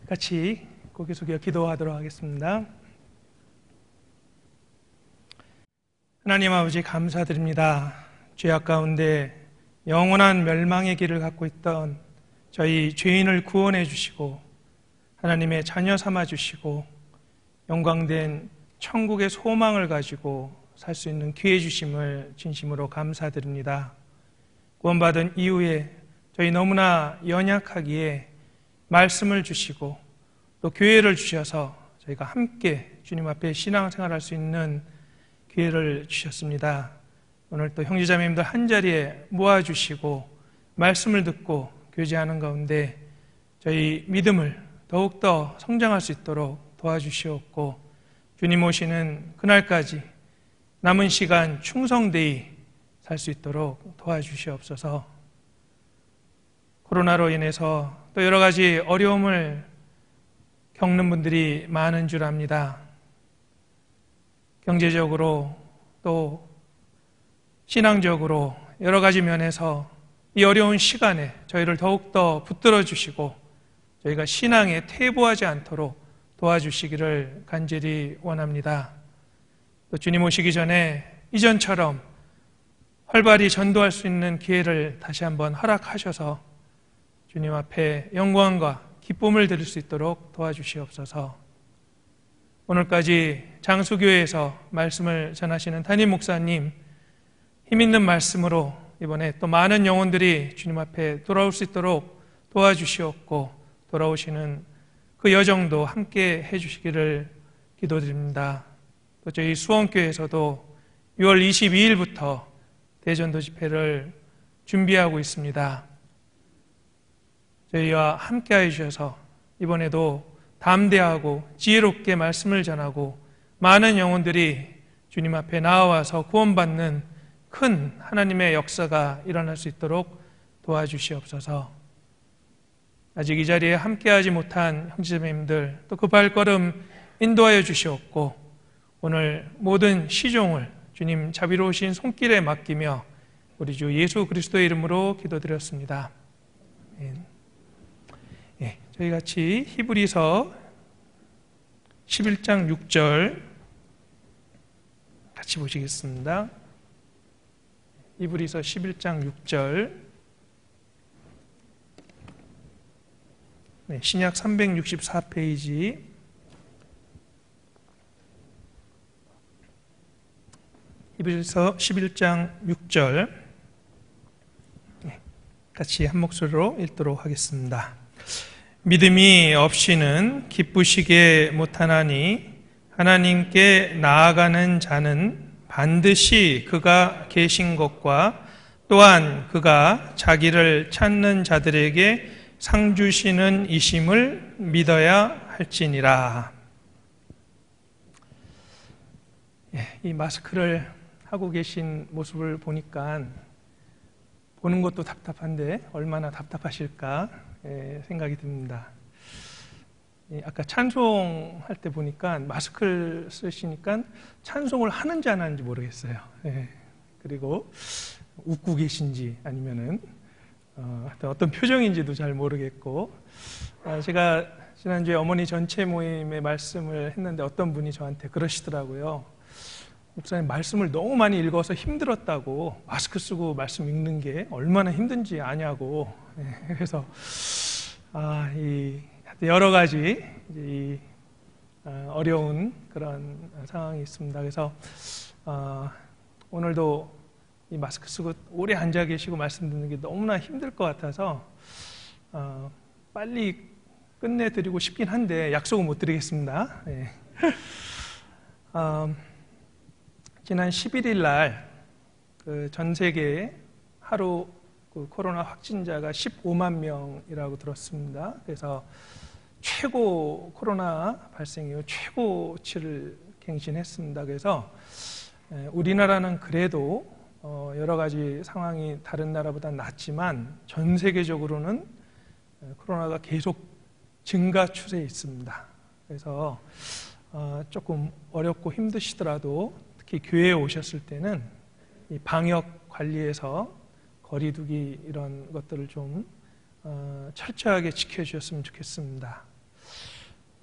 같이 고개 숙여 기도하도록 하겠습니다. 하나님 아버지 감사드립니다. 죄악 가운데 영원한 멸망의 길을 갖고 있던 저희 죄인을 구원해 주시고 하나님의 자녀 삼아 주시고 영광된 천국의 소망을 가지고 살 수 있는 기회 주심을 진심으로 감사드립니다. 구원받은 이후에 저희 너무나 연약하기에 말씀을 주시고 또 교회를 주셔서 저희가 함께 주님 앞에 신앙생활할 수 있는 기회를 주셨습니다. 오늘 또 형제자매님들 한자리에 모아주시고 말씀을 듣고 교제하는 가운데 저희 믿음을 더욱더 성장할 수 있도록 도와주시옵고 주님 오시는 그날까지 남은 시간 충성되이 살 수 있도록 도와주시옵소서. 코로나로 인해서 또 여러 가지 어려움을 겪는 분들이 많은 줄 압니다. 경제적으로 또 신앙적으로 여러 가지 면에서 이 어려운 시간에 저희를 더욱더 붙들어 주시고 저희가 신앙에 퇴보하지 않도록 도와주시기를 간절히 원합니다. 또 주님 오시기 전에 이전처럼 활발히 전도할 수 있는 기회를 다시 한번 허락하셔서 주님 앞에 영광과 기쁨을 드릴 수 있도록 도와주시옵소서. 오늘까지 장수교회에서 말씀을 전하시는 담임 목사님 힘있는 말씀으로 이번에 또 많은 영혼들이 주님 앞에 돌아올 수 있도록 도와주시옵고 돌아오시는 그 여정도 함께 해주시기를 기도드립니다. 또 저희 수원교회에서도 6월 22일부터 대전도 집회를 준비하고 있습니다. 저희와 함께해 주셔서 이번에도 담대하고 지혜롭게 말씀을 전하고 많은 영혼들이 주님 앞에 나와서 구원받는 큰 하나님의 역사가 일어날 수 있도록 도와주시옵소서. 아직 이 자리에 함께하지 못한 형제자매님들 또 그 발걸음 인도하여 주시옵고 오늘 모든 시종을 주님 자비로우신 손길에 맡기며 우리 주 예수 그리스도의 이름으로 기도드렸습니다. 저희 같이 히브리서 11장 6절 같이 보시겠습니다. 히브리서 11장 6절 신약 364페이지 히브리서 11장 6절 같이 한 목소리로 읽도록 하겠습니다. 믿음이 없이는 기쁘시게 못하나니 하나님께 나아가는 자는 반드시 그가 계신 것과 또한 그가 자기를 찾는 자들에게 상 주시는 이심을 믿어야 할지니라. 이 마스크를 하고 계신 모습을 보니까 보는 것도 답답한데 얼마나 답답하실까 생각이 듭니다. 아까 찬송할 때 보니까 마스크를 쓰시니까 찬송을 하는지 안 하는지 모르겠어요. 그리고 웃고 계신지 아니면은 어떤 표정인지도 잘 모르겠고 제가 지난주에 어머니 전체 모임에 말씀을 했는데 어떤 분이 저한테 그러시더라고요. 목사님 말씀을 너무 많이 읽어서 힘들었다고 마스크 쓰고 말씀 읽는 게 얼마나 힘든지 아냐고. 그래서 여러 가지 이 어려운 그런 상황이 있습니다. 그래서 오늘도 이 마스크 쓰고 오래 앉아 계시고 말씀 듣는 게 너무나 힘들 것 같아서 빨리 끝내드리고 싶긴 한데 약속은 못 드리겠습니다. 지난 11일 날 전 세계에 하루 코로나 확진자가 15만 명이라고 들었습니다. 그래서 최고 코로나 발생 이후 최고치를 갱신했습니다. 그래서 우리나라는 그래도 여러 가지 상황이 다른 나라보다 낫지만 전 세계적으로는 코로나가 계속 증가 추세에 있습니다. 그래서 조금 어렵고 힘드시더라도 특히 교회에 오셨을 때는 이 방역 관리에서 거리두기 이런 것들을 좀 철저하게 지켜주셨으면 좋겠습니다.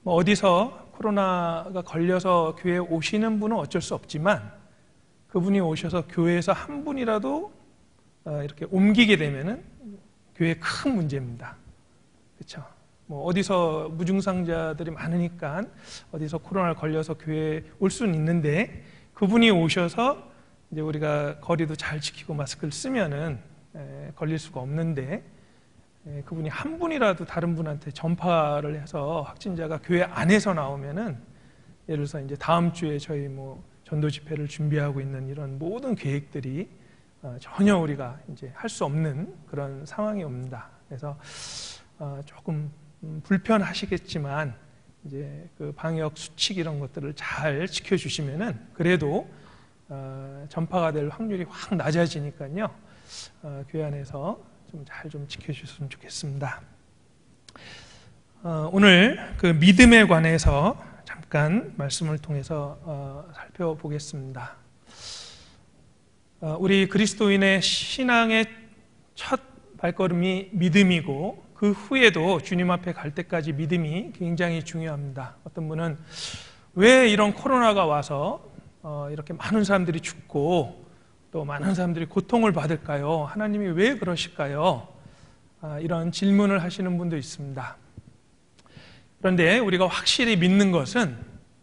뭐 어디서 코로나가 걸려서 교회에 오시는 분은 어쩔 수 없지만 그분이 오셔서 교회에서 한 분이라도 이렇게 옮기게 되면은 교회에 큰 문제입니다. 그렇죠? 뭐 어디서 무증상자들이 많으니까 어디서 코로나를 걸려서 교회에 올 수는 있는데 그분이 오셔서 이제 우리가 거리도 잘 지키고 마스크를 쓰면은 걸릴 수가 없는데 그분이 한 분이라도 다른 분한테 전파를 해서 확진자가 교회 안에서 나오면은 예를 들어서 이제 다음 주에 저희 뭐 전도 집회를 준비하고 있는 이런 모든 계획들이 전혀 우리가 이제 할 수 없는 그런 상황이 옵니다. 그래서 조금 불편하시겠지만 이제 그 방역 수칙 이런 것들을 잘 지켜주시면은 그래도 전파가 될 확률이 확 낮아지니까요. 교회 안에서 좀 잘 좀 지켜주셨으면 좋겠습니다. 오늘 그 믿음에 관해서 잠깐 말씀을 통해서 살펴보겠습니다. 우리 그리스도인의 신앙의 첫 발걸음이 믿음이고 그 후에도 주님 앞에 갈 때까지 믿음이 굉장히 중요합니다. 어떤 분은 왜 이런 코로나가 와서 이렇게 많은 사람들이 죽고 또 많은 사람들이 고통을 받을까요? 하나님이 왜 그러실까요? 이런 질문을 하시는 분도 있습니다. 그런데 우리가 확실히 믿는 것은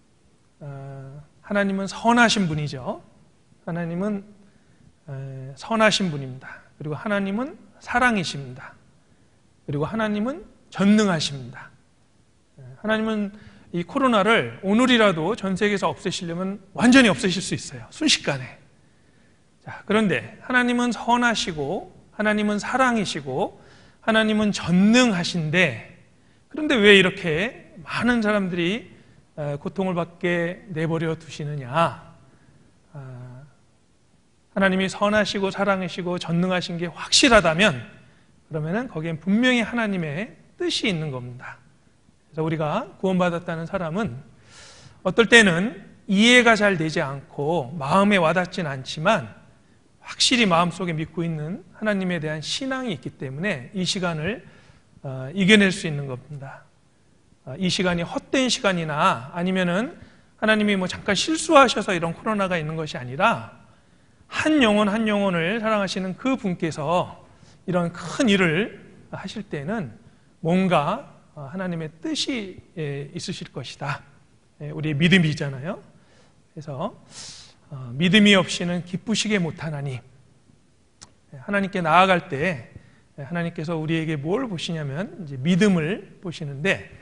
하나님은 선하신 분이죠. 하나님은 선하신 분입니다. 그리고 하나님은 사랑이십니다. 그리고 하나님은 전능하십니다. 하나님은 이 코로나를 오늘이라도 전 세계에서 없애시려면 완전히 없애실 수 있어요. 순식간에. 자, 그런데 하나님은 선하시고 하나님은 사랑이시고 하나님은 전능하신데 그런데 왜 이렇게 많은 사람들이 고통을 받게 내버려 두시느냐? 하나님이 선하시고 사랑이시고 전능하신 게 확실하다면 그러면은 거기엔 분명히 하나님의 뜻이 있는 겁니다. 그래서 우리가 구원받았다는 사람은 어떨 때는 이해가 잘 되지 않고 마음에 와닿진 않지만 확실히 마음속에 믿고 있는 하나님에 대한 신앙이 있기 때문에 이 시간을 이겨낼 수 있는 겁니다. 이 시간이 헛된 시간이나 아니면은 하나님이 뭐 잠깐 실수하셔서 이런 코로나가 있는 것이 아니라 한 영혼 한 영혼을 사랑하시는 그 분께서 이런 큰 일을 하실 때는 뭔가 하나님의 뜻이 있으실 것이다. 우리의 믿음이잖아요. 그래서 믿음이 없이는 기쁘시게 못하나니 하나님께 나아갈 때 하나님께서 우리에게 뭘 보시냐면 이제 믿음을 보시는데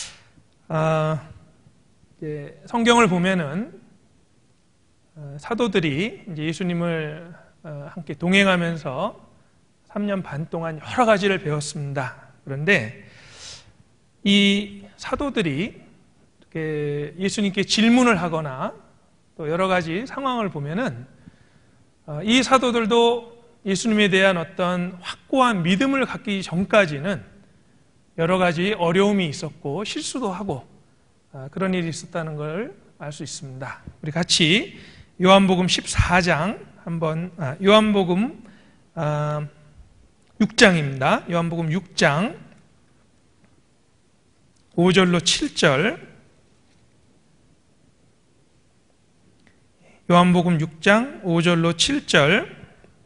이제 성경을 보면은 사도들이 이제 예수님을 함께 동행하면서 3년 반 동안 여러 가지를 배웠습니다. 그런데 이 사도들이 이렇게 예수님께 질문을 하거나 또 여러 가지 상황을 보면은 이 사도들도 예수님에 대한 어떤 확고한 믿음을 갖기 전까지는 여러 가지 어려움이 있었고 실수도 하고 그런 일이 있었다는 걸 알 수 있습니다. 우리 같이 요한복음 14장 한번 요한복음 6장입니다. 요한복음 6장 5절로 7절 요한복음 6장 5절로 7절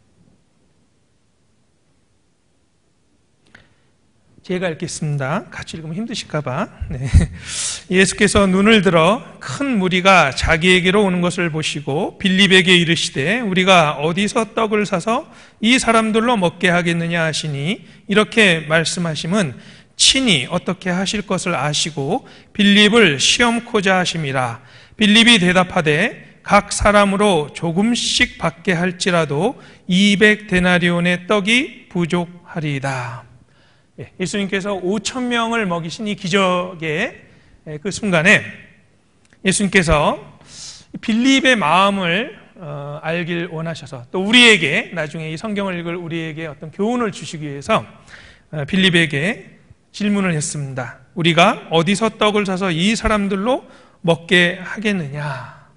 제가 읽겠습니다. 같이 읽으면 힘드실까봐. 네. 예수께서 눈을 들어 큰 무리가 자기에게로 오는 것을 보시고 빌립에게 이르시되 우리가 어디서 떡을 사서 이 사람들로 먹게 하겠느냐 하시니 이렇게 말씀하심은 친히 어떻게 하실 것을 아시고 빌립을 시험코자 하심이라. 빌립이 대답하되 각 사람으로 조금씩 받게 할지라도 200데나리온의 떡이 부족하리이다. 예수님께서 5,000명을 먹이신 이 기적의 그 순간에 예수님께서 빌립의 마음을 알길 원하셔서 또 우리에게 나중에 이 성경을 읽을 우리에게 어떤 교훈을 주시기 위해서 빌립에게 질문을 했습니다. 우리가 어디서 떡을 사서 이 사람들로 먹게 하겠느냐?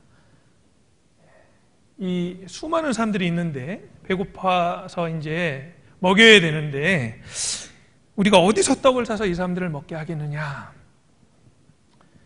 이 수많은 사람들이 있는데 배고파서 이제 먹여야 되는데 우리가 어디서 떡을 사서 이 사람들을 먹게 하겠느냐?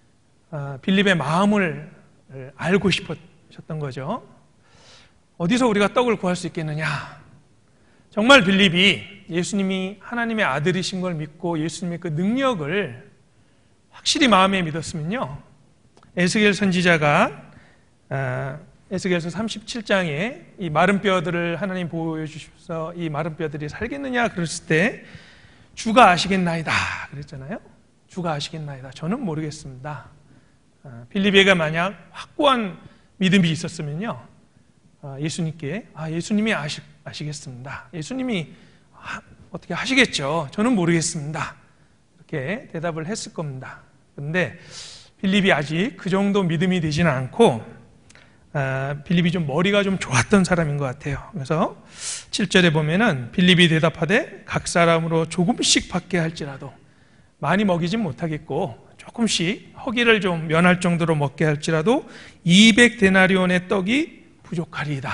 빌립의 마음을 알고 싶으셨던 거죠. 어디서 우리가 떡을 구할 수 있겠느냐? 정말 빌립이 예수님이 하나님의 아들이신 걸 믿고 예수님의 그 능력을 확실히 마음에 믿었으면요, 에스겔 선지자가 에스겔서 37장에 이 마른 뼈들을 하나님 보여주셔서 이 마른 뼈들이 살겠느냐 그랬을 때 주가 아시겠나이다 그랬잖아요. 주가 아시겠나이다. 저는 모르겠습니다. 빌립에게 만약 확고한 믿음이 있었으면요, 예수님께 예수님이 아시겠습니다. 예수님이 어떻게 하시겠죠. 저는 모르겠습니다. 이렇게 대답을 했을 겁니다. 그런데 빌립이 아직 그 정도 믿음이 되지는 않고 빌립이 좀 머리가 좀 좋았던 사람인 것 같아요. 그래서 7절에 보면은 빌립이 대답하되 각 사람으로 조금씩 받게 할지라도, 많이 먹이진 못하겠고 조금씩 허기를 좀 면할 정도로 먹게 할지라도 200데나리온의 떡이 부족하리이다.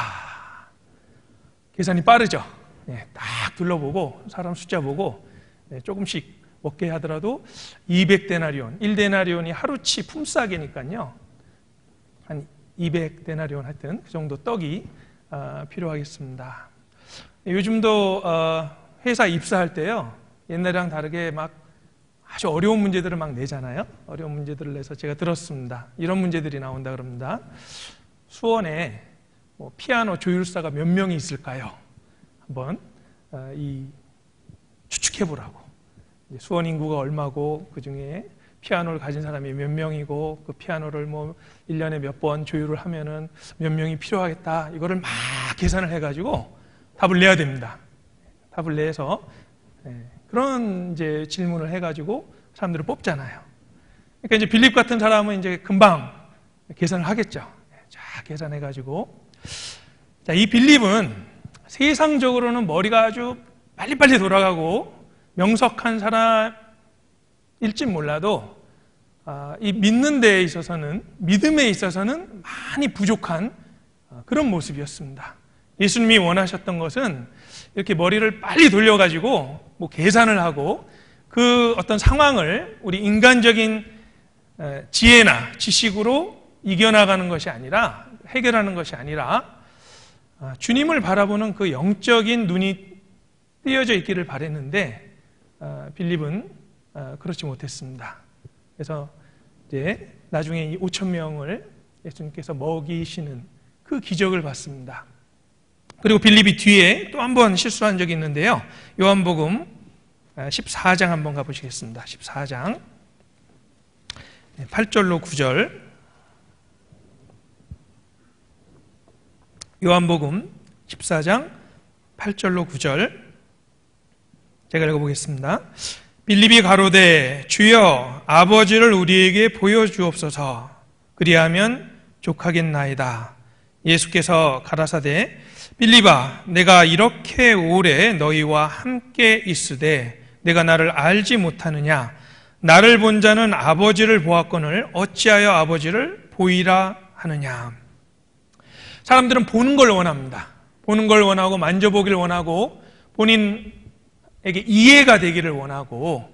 계산이 빠르죠. 딱 둘러보고 사람 숫자 보고 조금씩 먹게 하더라도 200데나리온, 1데나리온이 하루치 품삯이니까요, 한 200데나리온 하여튼 그 정도 떡이 필요하겠습니다. 요즘도 회사 입사할 때요, 옛날이랑 다르게 막 아주 어려운 문제들을 막 내잖아요. 어려운 문제들을 내서 제가 들었습니다. 이런 문제들이 나온다 그럽니다. 수원에 피아노 조율사가 몇 명이 있을까요? 한번 추측해보라고. 수원 인구가 얼마고 그 중에 피아노를 가진 사람이 몇 명이고 그 피아노를 1년에 몇 번 조율을 하면은 몇 명이 필요하겠다. 이거를 막 계산을 해가지고 답을 내야 됩니다. 답을 내서 그런 이제 질문을 해가지고 사람들을 뽑잖아요. 그러니까 이제 빌립 같은 사람은 이제 금방 계산을 하겠죠. 자, 계산해가지고. 자, 이 빌립은 세상적으로는 머리가 아주 빨리빨리 돌아가고 명석한 사람일지 몰라도 이 믿는 데에 있어서는, 믿음에 있어서는 많이 부족한 그런 모습이었습니다. 예수님이 원하셨던 것은 이렇게 머리를 빨리 돌려가지고 계산을 하고 그 어떤 상황을 우리 인간적인 지혜나 지식으로 이겨나가는 것이 아니라, 해결하는 것이 아니라 주님을 바라보는 그 영적인 눈이 띄어져 있기를 바랬는데 빌립은 그렇지 못했습니다. 그래서 이제 나중에 이 5,000명을 예수님께서 먹이시는 그 기적을 봤습니다. 그리고 빌립이 뒤에 또 한 번 실수한 적이 있는데요. 요한복음 14장 한번 가보시겠습니다. 14장 8절로 9절. 요한복음 14장 8절로 9절. 제가 읽어보겠습니다. 빌립이 가로되 주여 아버지를 우리에게 보여주옵소서. 그리하면 족하겠나이다. 예수께서 가라사대 빌립아 내가 이렇게 오래 너희와 함께 있으되 내가 나를 알지 못하느냐? 나를 본 자는 아버지를 보았거늘 어찌하여 아버지를 보이라 하느냐? 사람들은 보는 걸 원합니다. 보는 걸 원하고 만져보기를 원하고 본인에게 이해가 되기를 원하고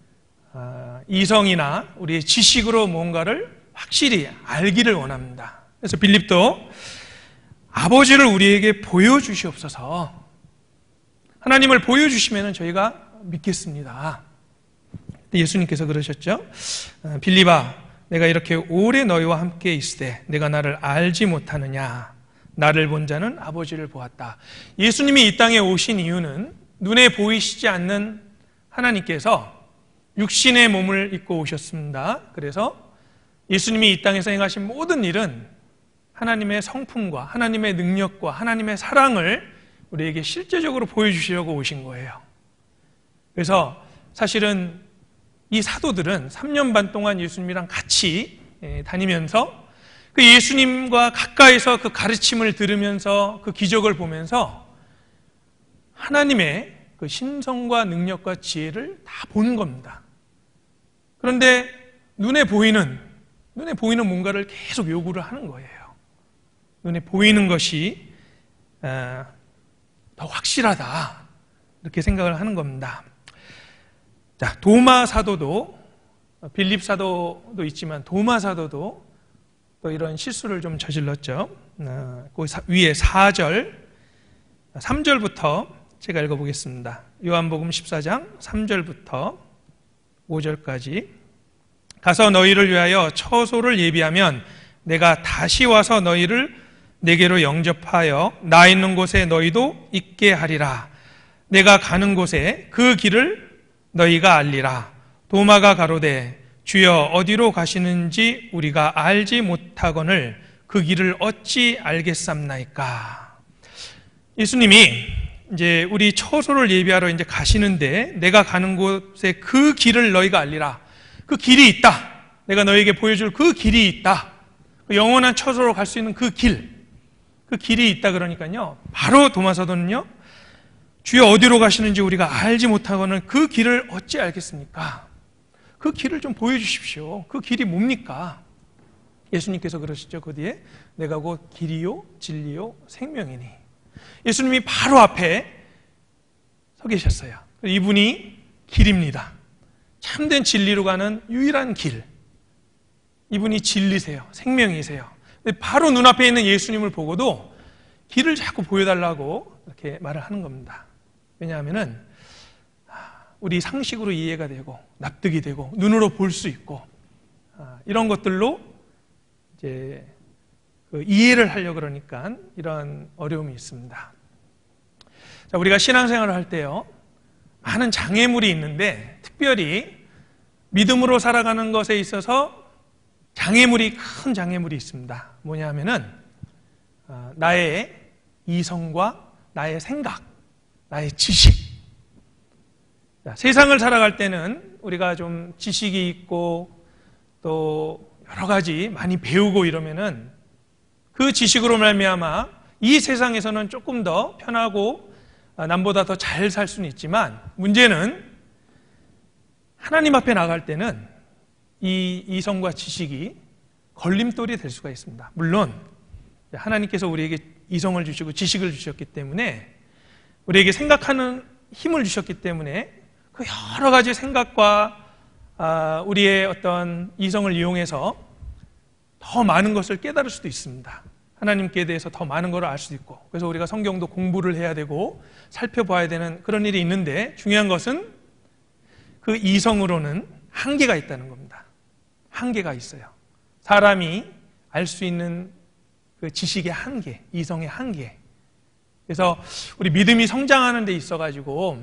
이성이나 우리의 지식으로 뭔가를 확실히 알기를 원합니다. 그래서 빌립도 아버지를 우리에게 보여주시옵소서. 하나님을 보여주시면 저희가 믿겠습니다. 예수님께서 그러셨죠. 빌립아 내가 이렇게 오래 너희와 함께 있으되 내가 나를 알지 못하느냐? 나를 본 자는 아버지를 보았다. 예수님이 이 땅에 오신 이유는 눈에 보이시지 않는 하나님께서 육신의 몸을 입고 오셨습니다. 그래서 예수님이 이 땅에서 행하신 모든 일은 하나님의 성품과 하나님의 능력과 하나님의 사랑을 우리에게 실제적으로 보여주시려고 오신 거예요. 그래서 사실은 이 사도들은 3년 반 동안 예수님이랑 같이 다니면서 그 예수님과 가까이서 그 가르침을 들으면서 그 기적을 보면서 하나님의 그 신성과 능력과 지혜를 다 보는 겁니다. 그런데 눈에 보이는 뭔가를 계속 요구를 하는 거예요. 눈에 보이는 것이 더 확실하다 이렇게 생각을 하는 겁니다. 자, 도마 사도도 빌립 사도도 있지만 도마 사도도 또 이런 실수를 좀 저질렀죠. 그 위에 4절, 3절부터 제가 읽어보겠습니다. 요한복음 14장 3절부터 5절까지. 가서 너희를 위하여 처소를 예비하면 내가 다시 와서 너희를 내게로 영접하여 나 있는 곳에 너희도 있게 하리라. 내가 가는 곳에 그 길을 너희가 알리라. 도마가 가로되 주여 어디로 가시는지 우리가 알지 못하거늘 그 길을 어찌 알겠삼나이까. 예수님이 이제 우리 처소를 예비하러 이제 가시는데 내가 가는 곳에 그 길을 너희가 알리라. 그 길이 있다. 내가 너희에게 보여줄 그 길이 있다. 영원한 처소로 갈 수 있는 그 길이 있다 그러니까요. 바로 도마 사도는요. 주여 어디로 가시는지 우리가 알지 못하고는 그 길을 어찌 알겠습니까? 그 길을 좀 보여주십시오. 그 길이 뭡니까? 예수님께서 그러시죠. 그 뒤에 내가 곧 길이요 진리요 생명이니. 예수님이 바로 앞에 서 계셨어요. 이분이 길입니다. 참된 진리로 가는 유일한 길. 이분이 진리세요. 생명이세요. 바로 눈앞에 있는 예수님을 보고도 길을 자꾸 보여달라고 이렇게 말을 하는 겁니다. 왜냐하면은 우리 상식으로 이해가 되고 납득이 되고 눈으로 볼 수 있고 이런 것들로 이제 그 이해를 하려고 그러니까 이런 어려움이 있습니다. 자, 우리가 신앙생활을 할 때요, 많은 장애물이 있는데 특별히 믿음으로 살아가는 것에 있어서 큰 장애물이 있습니다. 뭐냐 하면은 나의 이성과 나의 생각, 나의 지식. 자, 세상을 살아갈 때는 우리가 좀 지식이 있고 또 여러 가지 많이 배우고 이러면은 그 지식으로 말미암아 이 세상에서는 조금 더 편하고 남보다 더 잘 살 수는 있지만 문제는 하나님 앞에 나갈 때는 이 이성과 지식이 걸림돌이 될 수가 있습니다. 물론 하나님께서 우리에게 이성을 주시고 지식을 주셨기 때문에 우리에게 생각하는 힘을 주셨기 때문에 그 여러 가지 생각과 우리의 어떤 이성을 이용해서 더 많은 것을 깨달을 수도 있습니다. 하나님께 대해서 더 많은 걸 알 수도 있고, 그래서 우리가 성경도 공부를 해야 되고 살펴봐야 되는 그런 일이 있는데 중요한 것은 그 이성으로는 한계가 있다는 겁니다. 한계가 있어요. 사람이 알 수 있는 그 지식의 한계, 이성의 한계. 그래서 우리 믿음이 성장하는 데 있어가지고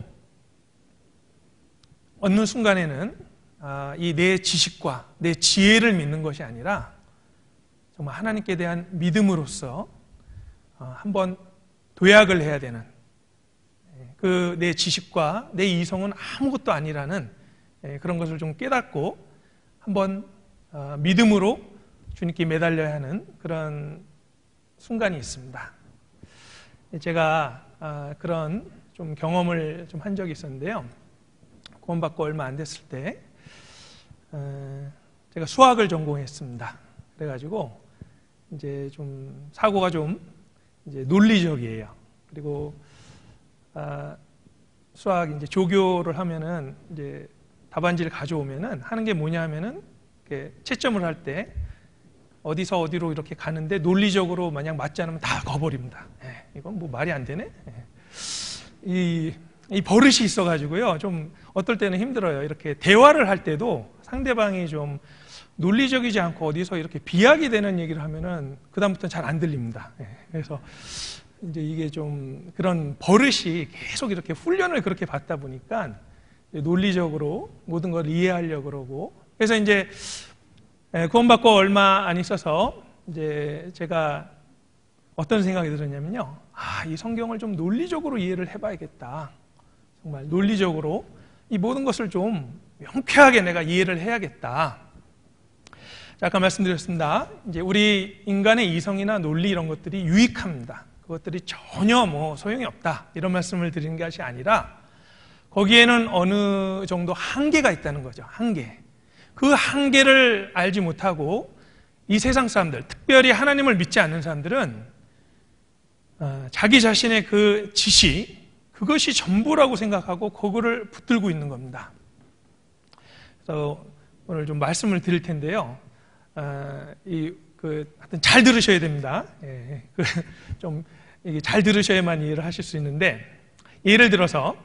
어느 순간에는 이 내 지식과 내 지혜를 믿는 것이 아니라 정말 하나님께 대한 믿음으로써 한번 도약을 해야 되는, 그 내 지식과 내 이성은 아무것도 아니라는 그런 것을 좀 깨닫고 한번 믿음으로 주님께 매달려야 하는 그런 순간이 있습니다. 제가 그런 좀 경험을 좀 한 적이 있었는데요. 구원받고 얼마 안 됐을 때 제가 수학을 전공했습니다. 그래가지고 이제 좀 사고가 좀 이제 논리적이에요. 그리고 수학 이제 조교를 하면은 이제 답안지를 가져오면은 하는 게 뭐냐 하면은 채점을 할 때 어디서 어디로 이렇게 가는데 논리적으로 만약 맞지 않으면 다 거버립니다. 이건 뭐 말이 안 되네. 이 버릇이 있어가지고요. 좀 어떨 때는 힘들어요. 이렇게 대화를 할 때도 상대방이 좀 논리적이지 않고 어디서 이렇게 비약이 되는 얘기를 하면은 그다음부터는 잘 안 들립니다. 그래서 이제 이게 좀 그런 버릇이 계속 이렇게 훈련을 그렇게 받다 보니까 논리적으로 모든 걸 이해하려고 그러고, 그래서 이제 구원받고 얼마 안 있어서 이제 제가 어떤 생각이 들었냐면요. 이 성경을 좀 논리적으로 이해를 해봐야겠다. 정말 논리적으로 이 모든 것을 좀 명쾌하게 내가 이해를 해야겠다. 자, 아까 말씀드렸습니다. 이제 우리 인간의 이성이나 논리 이런 것들이 유익합니다. 그것들이 전혀 뭐 소용이 없다. 이런 말씀을 드리는 것이 아니라 거기에는 어느 정도 한계가 있다는 거죠. 한계. 그 한계를 알지 못하고 이 세상 사람들, 특별히 하나님을 믿지 않는 사람들은 자기 자신의 그 지식, 그것이 전부라고 생각하고 그거를 붙들고 있는 겁니다. 그래서 오늘 좀 말씀을 드릴 텐데요. 하여튼 잘 들으셔야 됩니다. 좀 이게 잘 들으셔야만 이해를 하실 수 있는데, 예를 들어서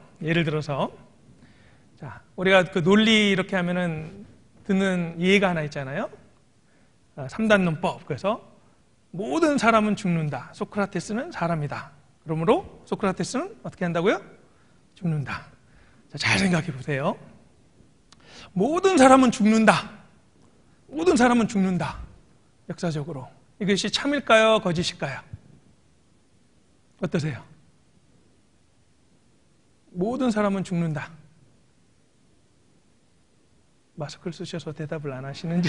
자, 우리가 그 논리 이렇게 하면은 듣는 예가 하나 있잖아요. 3단 논법. 그래서 모든 사람은 죽는다. 소크라테스는 사람이다. 그러므로 소크라테스는 어떻게 한다고요? 죽는다. 자, 잘 생각해 보세요. 모든 사람은 죽는다. 모든 사람은 죽는다. 역사적으로. 이것이 참일까요? 거짓일까요? 어떠세요? 모든 사람은 죽는다. 마스크를 쓰셔서 대답을 안 하시는지.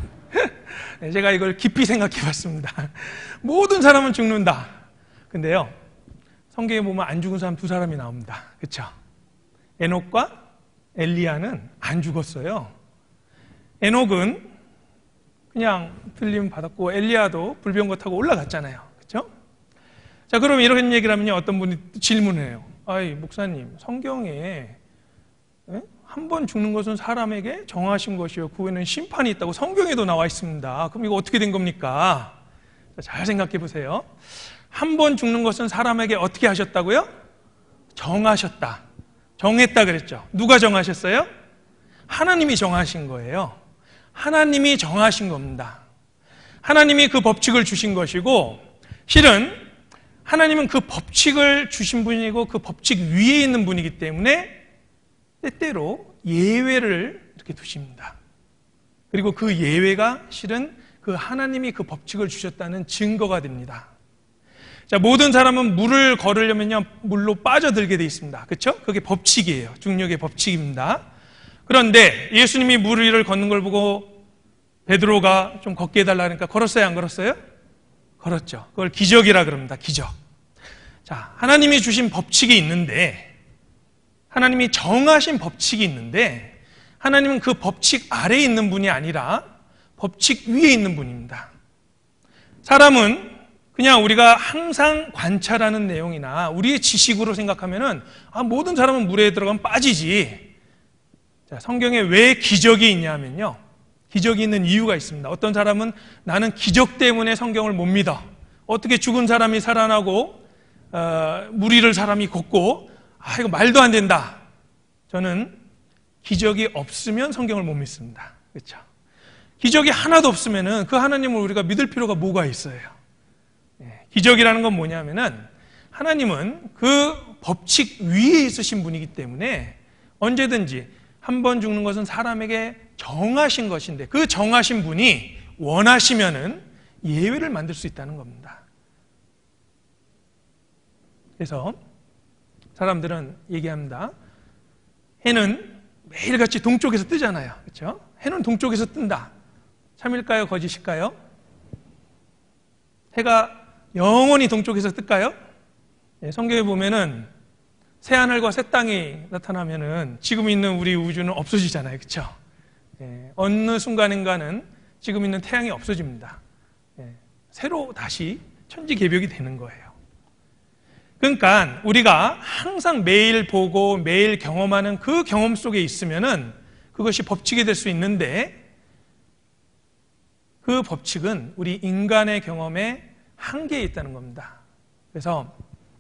네, 제가 이걸 깊이 생각해 봤습니다. 모든 사람은 죽는다. 근데요, 성경에 보면 안 죽은 사람 두 사람이 나옵니다. 그렇죠? 에녹과 엘리야는 안 죽었어요. 에녹은 그냥 들림 받았고 엘리야도 불병거 타고 올라갔잖아요. 그렇죠? 자, 그럼 이런 얘기를 하면요, 어떤 분이 질문을 해요. 아이, 목사님, 성경에 한 번 죽는 것은 사람에게 정하신 것이요, 그 후에는 심판이 있다고 성경에도 나와 있습니다. 그럼 이거 어떻게 된 겁니까? 자, 잘 생각해 보세요. 한 번 죽는 것은 사람에게 어떻게 하셨다고요? 정하셨다. 정했다 그랬죠. 누가 정하셨어요? 하나님이 정하신 거예요. 하나님이 정하신 겁니다. 하나님이 그 법칙을 주신 것이고, 실은 하나님은 그 법칙을 주신 분이고 그 법칙 위에 있는 분이기 때문에 때때로 예외를 이렇게 두십니다. 그리고 그 예외가 실은 그 하나님이 그 법칙을 주셨다는 증거가 됩니다. 자, 모든 사람은 물을 걸으려면요, 물로 빠져들게 돼 있습니다. 그렇죠? 그게 법칙이에요. 중력의 법칙입니다. 그런데 예수님이 물 위를 걷는 걸 보고 베드로가 좀 걷게 해달라 그러니까 걸었어요, 안 걸었어요? 걸었죠. 그걸 기적이라 그럽니다. 기적. 자, 하나님이 주신 법칙이 있는데, 하나님이 정하신 법칙이 있는데, 하나님은 그 법칙 아래에 있는 분이 아니라 법칙 위에 있는 분입니다. 사람은 그냥 우리가 항상 관찰하는 내용이나 우리의 지식으로 생각하면은 모든 사람은 물에 들어가면 빠지지. 자, 성경에 왜 기적이 있냐면요, 기적이 있는 이유가 있습니다. 어떤 사람은 나는 기적 때문에 성경을 못 믿어. 어떻게 죽은 사람이 살아나고 물 위를 사람이 걷고, 이거 말도 안 된다. 저는 기적이 없으면 성경을 못 믿습니다. 그렇죠? 기적이 하나도 없으면은 그 하나님을 우리가 믿을 필요가 뭐가 있어요? 기적이라는 건 뭐냐면은 하나님은 그 법칙 위에 있으신 분이기 때문에 언제든지 한 번 죽는 것은 사람에게 정하신 것인데, 그 정하신 분이 원하시면은 예외를 만들 수 있다는 겁니다. 그래서 사람들은 얘기합니다. 해는 매일같이 동쪽에서 뜨잖아요. 그렇죠? 해는 동쪽에서 뜬다. 참일까요? 거짓일까요? 해가 영원히 동쪽에서 뜰까요? 성경에 보면은 새 하늘과 새 땅이 나타나면은 지금 있는 우리 우주는 없어지잖아요. 그렇죠? 어느 순간인가는 지금 있는 태양이 없어집니다. 새로 다시 천지개벽이 되는 거예요. 그러니까 우리가 항상 매일 보고 매일 경험하는 그 경험 속에 있으면은 그것이 법칙이 될 수 있는데, 그 법칙은 우리 인간의 경험에 한계에 있다는 겁니다. 그래서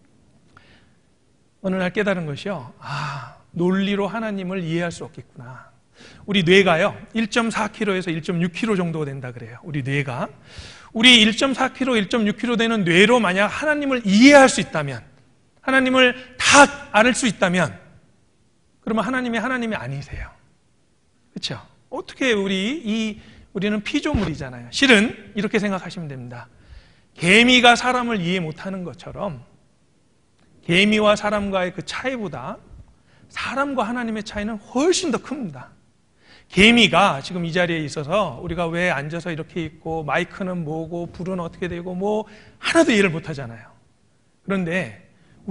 어느 날 깨달은 것이요, 논리로 하나님을 이해할 수 없겠구나. 우리 뇌가요 1.4kg에서 1.6kg 정도 된다 그래요. 우리 뇌가. 우리 1.4kg, 1.6kg 되는 뇌로 만약 하나님을 이해할 수 있다면, 하나님을 다 알 수 있다면, 그러면 하나님이 아니세요. 그렇죠? 어떻게 우리는 피조물이잖아요. 실은 이렇게 생각하시면 됩니다. 개미가 사람을 이해 못하는 것처럼 개미와 사람과의 그 차이보다 사람과 하나님의 차이는 훨씬 더 큽니다. 개미가 지금 이 자리에 있어서 우리가 왜 앉아서 이렇게 있고 마이크는 뭐고 불은 어떻게 되고 뭐 하나도 이해를 못하잖아요. 그런데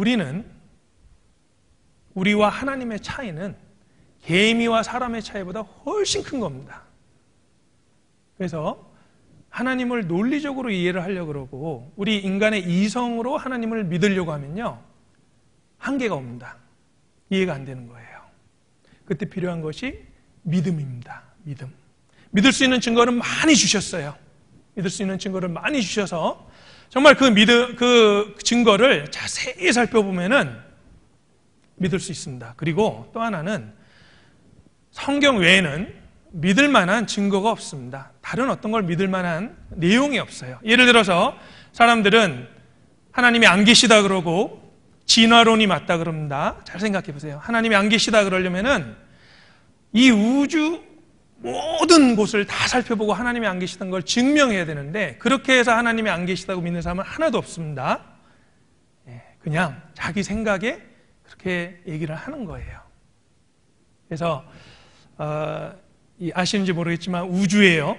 우리와 하나님의 차이는 개미와 사람의 차이보다 훨씬 큰 겁니다. 그래서 하나님을 논리적으로 이해를 하려고 그러고 우리 인간의 이성으로 하나님을 믿으려고 하면요, 한계가 옵니다. 이해가 안 되는 거예요. 그때 필요한 것이 믿음입니다. 믿음. 믿을 수 있는 증거를 많이 주셨어요. 믿을 수 있는 증거를 많이 주셔서 정말 그 증거를 자세히 살펴보면은 믿을 수 있습니다. 그리고 또 하나는 성경 외에는 믿을 만한 증거가 없습니다. 다른 어떤 걸 믿을 만한 내용이 없어요. 예를 들어서 사람들은 하나님이 안 계시다 그러고 진화론이 맞다 그럽니다. 잘 생각해 보세요. 하나님이 안 계시다 그러려면은 이 우주 모든 곳을 다 살펴보고 하나님이 안 계시다는 걸 증명해야 되는데 그렇게 해서 하나님이 안 계시다고 믿는 사람은 하나도 없습니다. 그냥 자기 생각에 그렇게 얘기를 하는 거예요. 그래서 아시는지 모르겠지만 우주에요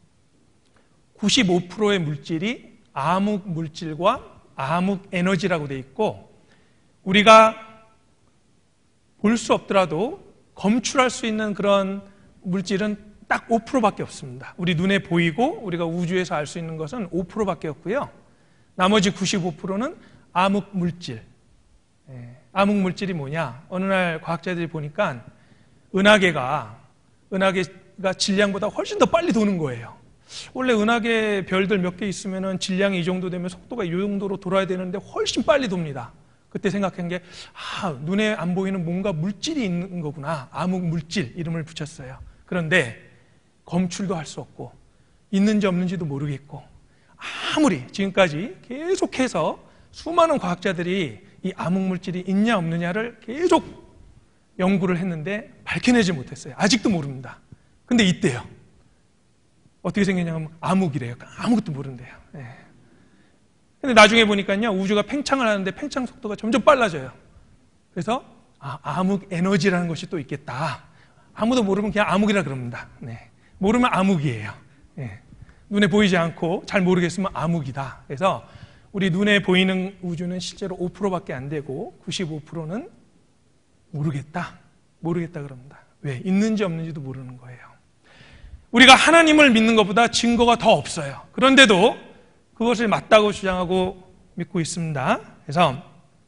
95%의 물질이 암흑 물질과 암흑 에너지라고 돼 있고 우리가 볼 수 없더라도 검출할 수 있는 그런 물질은 딱 5%밖에 없습니다. 우리 눈에 보이고 우리가 우주에서 알 수 있는 것은 5%밖에 없고요. 나머지 95%는 암흑 물질. 암흑 물질이 뭐냐? 어느 날 과학자들이 보니까 은하계가 질량보다 훨씬 더 빨리 도는 거예요. 원래 은하계 별들 몇 개 있으면 질량이 이 정도 되면 속도가 이 정도로 돌아야 되는데 훨씬 빨리 돕니다. 그때 생각한 게 눈에 안 보이는 뭔가 물질이 있는 거구나. 암흑 물질 이름을 붙였어요. 그런데 검출도 할 수 없고 있는지 없는지도 모르겠고 아무리 지금까지 계속해서 수많은 과학자들이 이 암흑 물질이 있냐 없느냐를 계속 연구를 했는데 밝혀내지 못했어요. 아직도 모릅니다. 근데 있대요. 어떻게 생겼냐면 암흑이래요. 아무것도 모른대요. 근데 나중에 보니까요 우주가 팽창을 하는데 팽창 속도가 점점 빨라져요. 그래서 암흑 에너지라는 것이 또 있겠다. 아무도 모르면 그냥 암흑이라 그럽니다. 모르면 암흑이에요. 눈에 보이지 않고 잘 모르겠으면 암흑이다. 그래서 우리 눈에 보이는 우주는 실제로 5%밖에 안 되고 95%는 모르겠다 그럽니다. 왜? 있는지 없는지도 모르는 거예요. 우리가 하나님을 믿는 것보다 증거가 더 없어요. 그런데도 그것을 맞다고 주장하고 믿고 있습니다. 그래서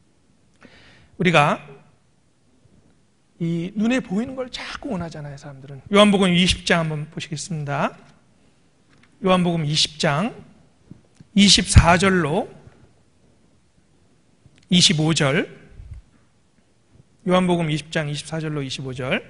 우리가 이 눈에 보이는 걸 자꾸 원하잖아요, 사람들은. 요한복음 20장 한번 보시겠습니다. 요한복음 20장 24절로 25절. 요한복음 20장 24절로 25절.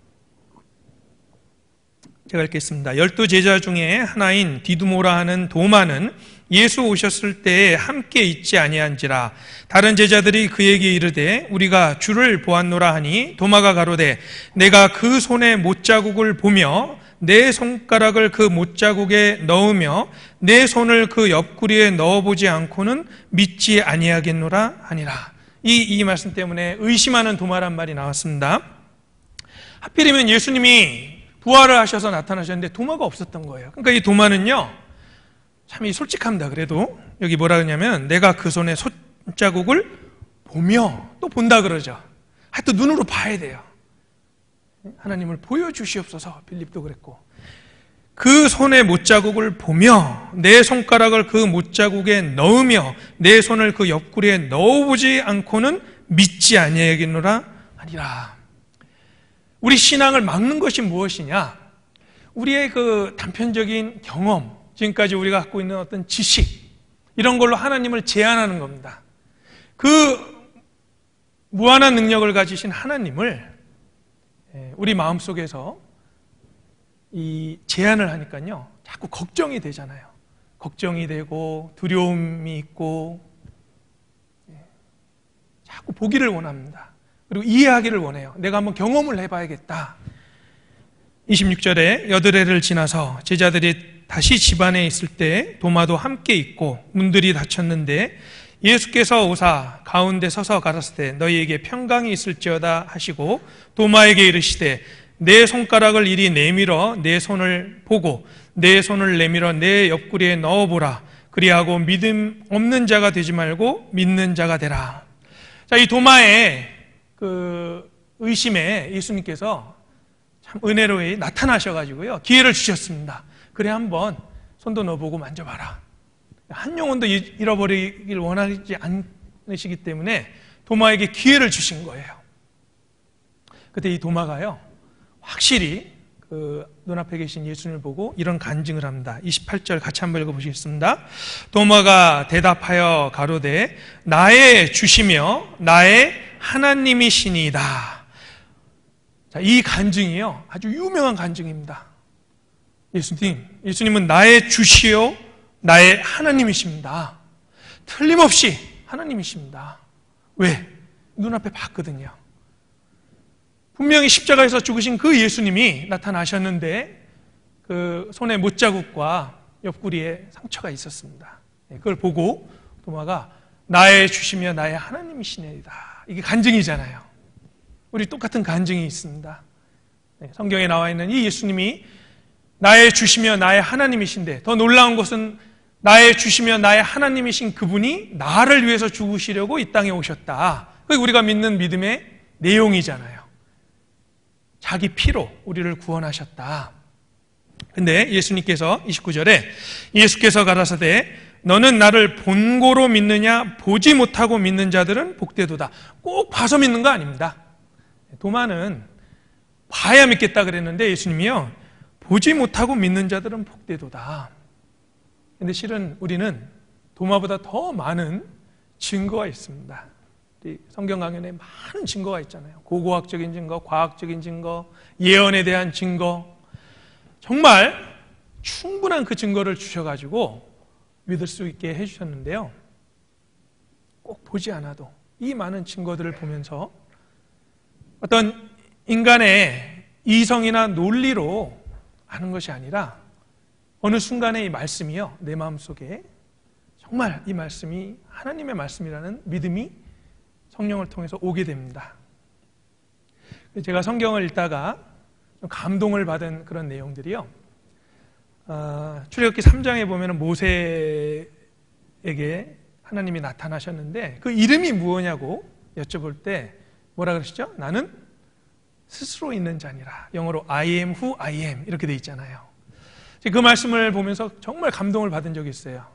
제가 읽겠습니다. 12제자 중에 하나인 디두모라 하는 도마는 예수 오셨을 때에 함께 있지 아니한지라. 다른 제자들이 그에게 이르되 우리가 주를 보았노라 하니 도마가 가로되 내가 그 손에 못자국을 보며 내 손가락을 그 못자국에 넣으며 내 손을 그 옆구리에 넣어보지 않고는 믿지 아니하겠노라 하니라. 이 말씀 때문에 의심하는 도마란 말이 나왔습니다. 하필이면 예수님이 부활을 하셔서 나타나셨는데 도마가 없었던 거예요. 그러니까 이 도마는요 참 솔직합니다. 그래도 여기 뭐라 그러냐면 내가 그 손에 손자국을 보며 또 본다 그러죠. 하여튼 눈으로 봐야 돼요. 하나님을 보여주시옵소서. 빌립도 그랬고 그 손에 못자국을 보며 내 손가락을 그 못자국에 넣으며 내 손을 그 옆구리에 넣어보지 않고는 믿지 아니하겠노라 하니라. 우리 신앙을 막는 것이 무엇이냐? 우리의 그 단편적인 경험, 지금까지 우리가 갖고 있는 어떤 지식, 이런 걸로 하나님을 제한하는 겁니다. 그 무한한 능력을 가지신 하나님을 우리 마음속에서 이 제한을 하니까요 자꾸 걱정이 되잖아요. 걱정이 되고 두려움이 있고 자꾸 보기를 원합니다. 그리고 이해하기를 원해요. 내가 한번 경험을 해봐야겠다. 26절에 여드레를 지나서 제자들이 다시 집안에 있을 때 도마도 함께 있고 문들이 닫혔는데 예수께서 오사 가운데 서서 가라사대 너희에게 평강이 있을지어다 하시고 도마에게 이르시되 내 손가락을 이리 내밀어 내 손을 보고 내 손을 내밀어 내 옆구리에 넣어보라. 그리하고 믿음 없는 자가 되지 말고 믿는 자가 되라. 자, 이 도마의 그 의심에 예수님께서 참 은혜로이 나타나셔가지고요 기회를 주셨습니다. 그래 한번 손도 넣어보고 만져봐라. 한 영혼도 잃어버리길 원하지 않으시기 때문에 도마에게 기회를 주신 거예요. 그때 이 도마가요 확실히 그 눈앞에 계신 예수님을 보고 이런 간증을 합니다. 28절 같이 한번 읽어보시겠습니다. 도마가 대답하여 가로되 나의 주시며 나의 하나님이시니이다. 자, 이 간증이요, 아주 유명한 간증입니다. 예수님은 나의 주시요 나의 하나님이십니다. 틀림없이 하나님이십니다. 왜? 눈앞에 봤거든요. 분명히 십자가에서 죽으신 그 예수님이 나타나셨는데 그 손에 못자국과 옆구리에 상처가 있었습니다. 그걸 보고 도마가 나의 주시며 나의 하나님이시니이다. 이게 간증이잖아요. 우리 똑같은 간증이 있습니다. 성경에 나와 있는 이 예수님이 나의 주시며 나의 하나님이신데, 더 놀라운 것은 나의 주시며 나의 하나님이신 그분이 나를 위해서 죽으시려고 이 땅에 오셨다. 그게 우리가 믿는 믿음의 내용이잖아요. 자기 피로 우리를 구원하셨다. 근데 예수님께서 29절에 예수께서 가라사대 너는 나를 본고로 믿느냐 보지 못하고 믿는 자들은 복되도다. 꼭 봐서 믿는 거 아닙니다. 도마는 봐야 믿겠다 그랬는데 예수님이요, 보지 못하고 믿는 자들은 복되도다. 근데 실은 우리는 도마보다 더 많은 증거가 있습니다. 성경 강연에 많은 증거가 있잖아요. 고고학적인 증거, 과학적인 증거, 예언에 대한 증거, 정말 충분한 그 증거를 주셔가지고 믿을 수 있게 해주셨는데요, 꼭 보지 않아도 이 많은 증거들을 보면서 어떤 인간의 이성이나 논리로 아는 것이 아니라 어느 순간에 이 말씀이요, 내 마음속에 정말 이 말씀이 하나님의 말씀이라는 믿음이 성령을 통해서 오게 됩니다. 제가 성경을 읽다가 좀 감동을 받은 그런 내용들이요, 출애굽기 3장에 보면 모세에게 하나님이 나타나셨는데 그 이름이 무엇냐고 여쭤볼 때 뭐라 그러시죠? 나는 스스로 있는 자니라. 영어로 I am who I am 이렇게 돼 있잖아요. 그 말씀을 보면서 정말 감동을 받은 적이 있어요.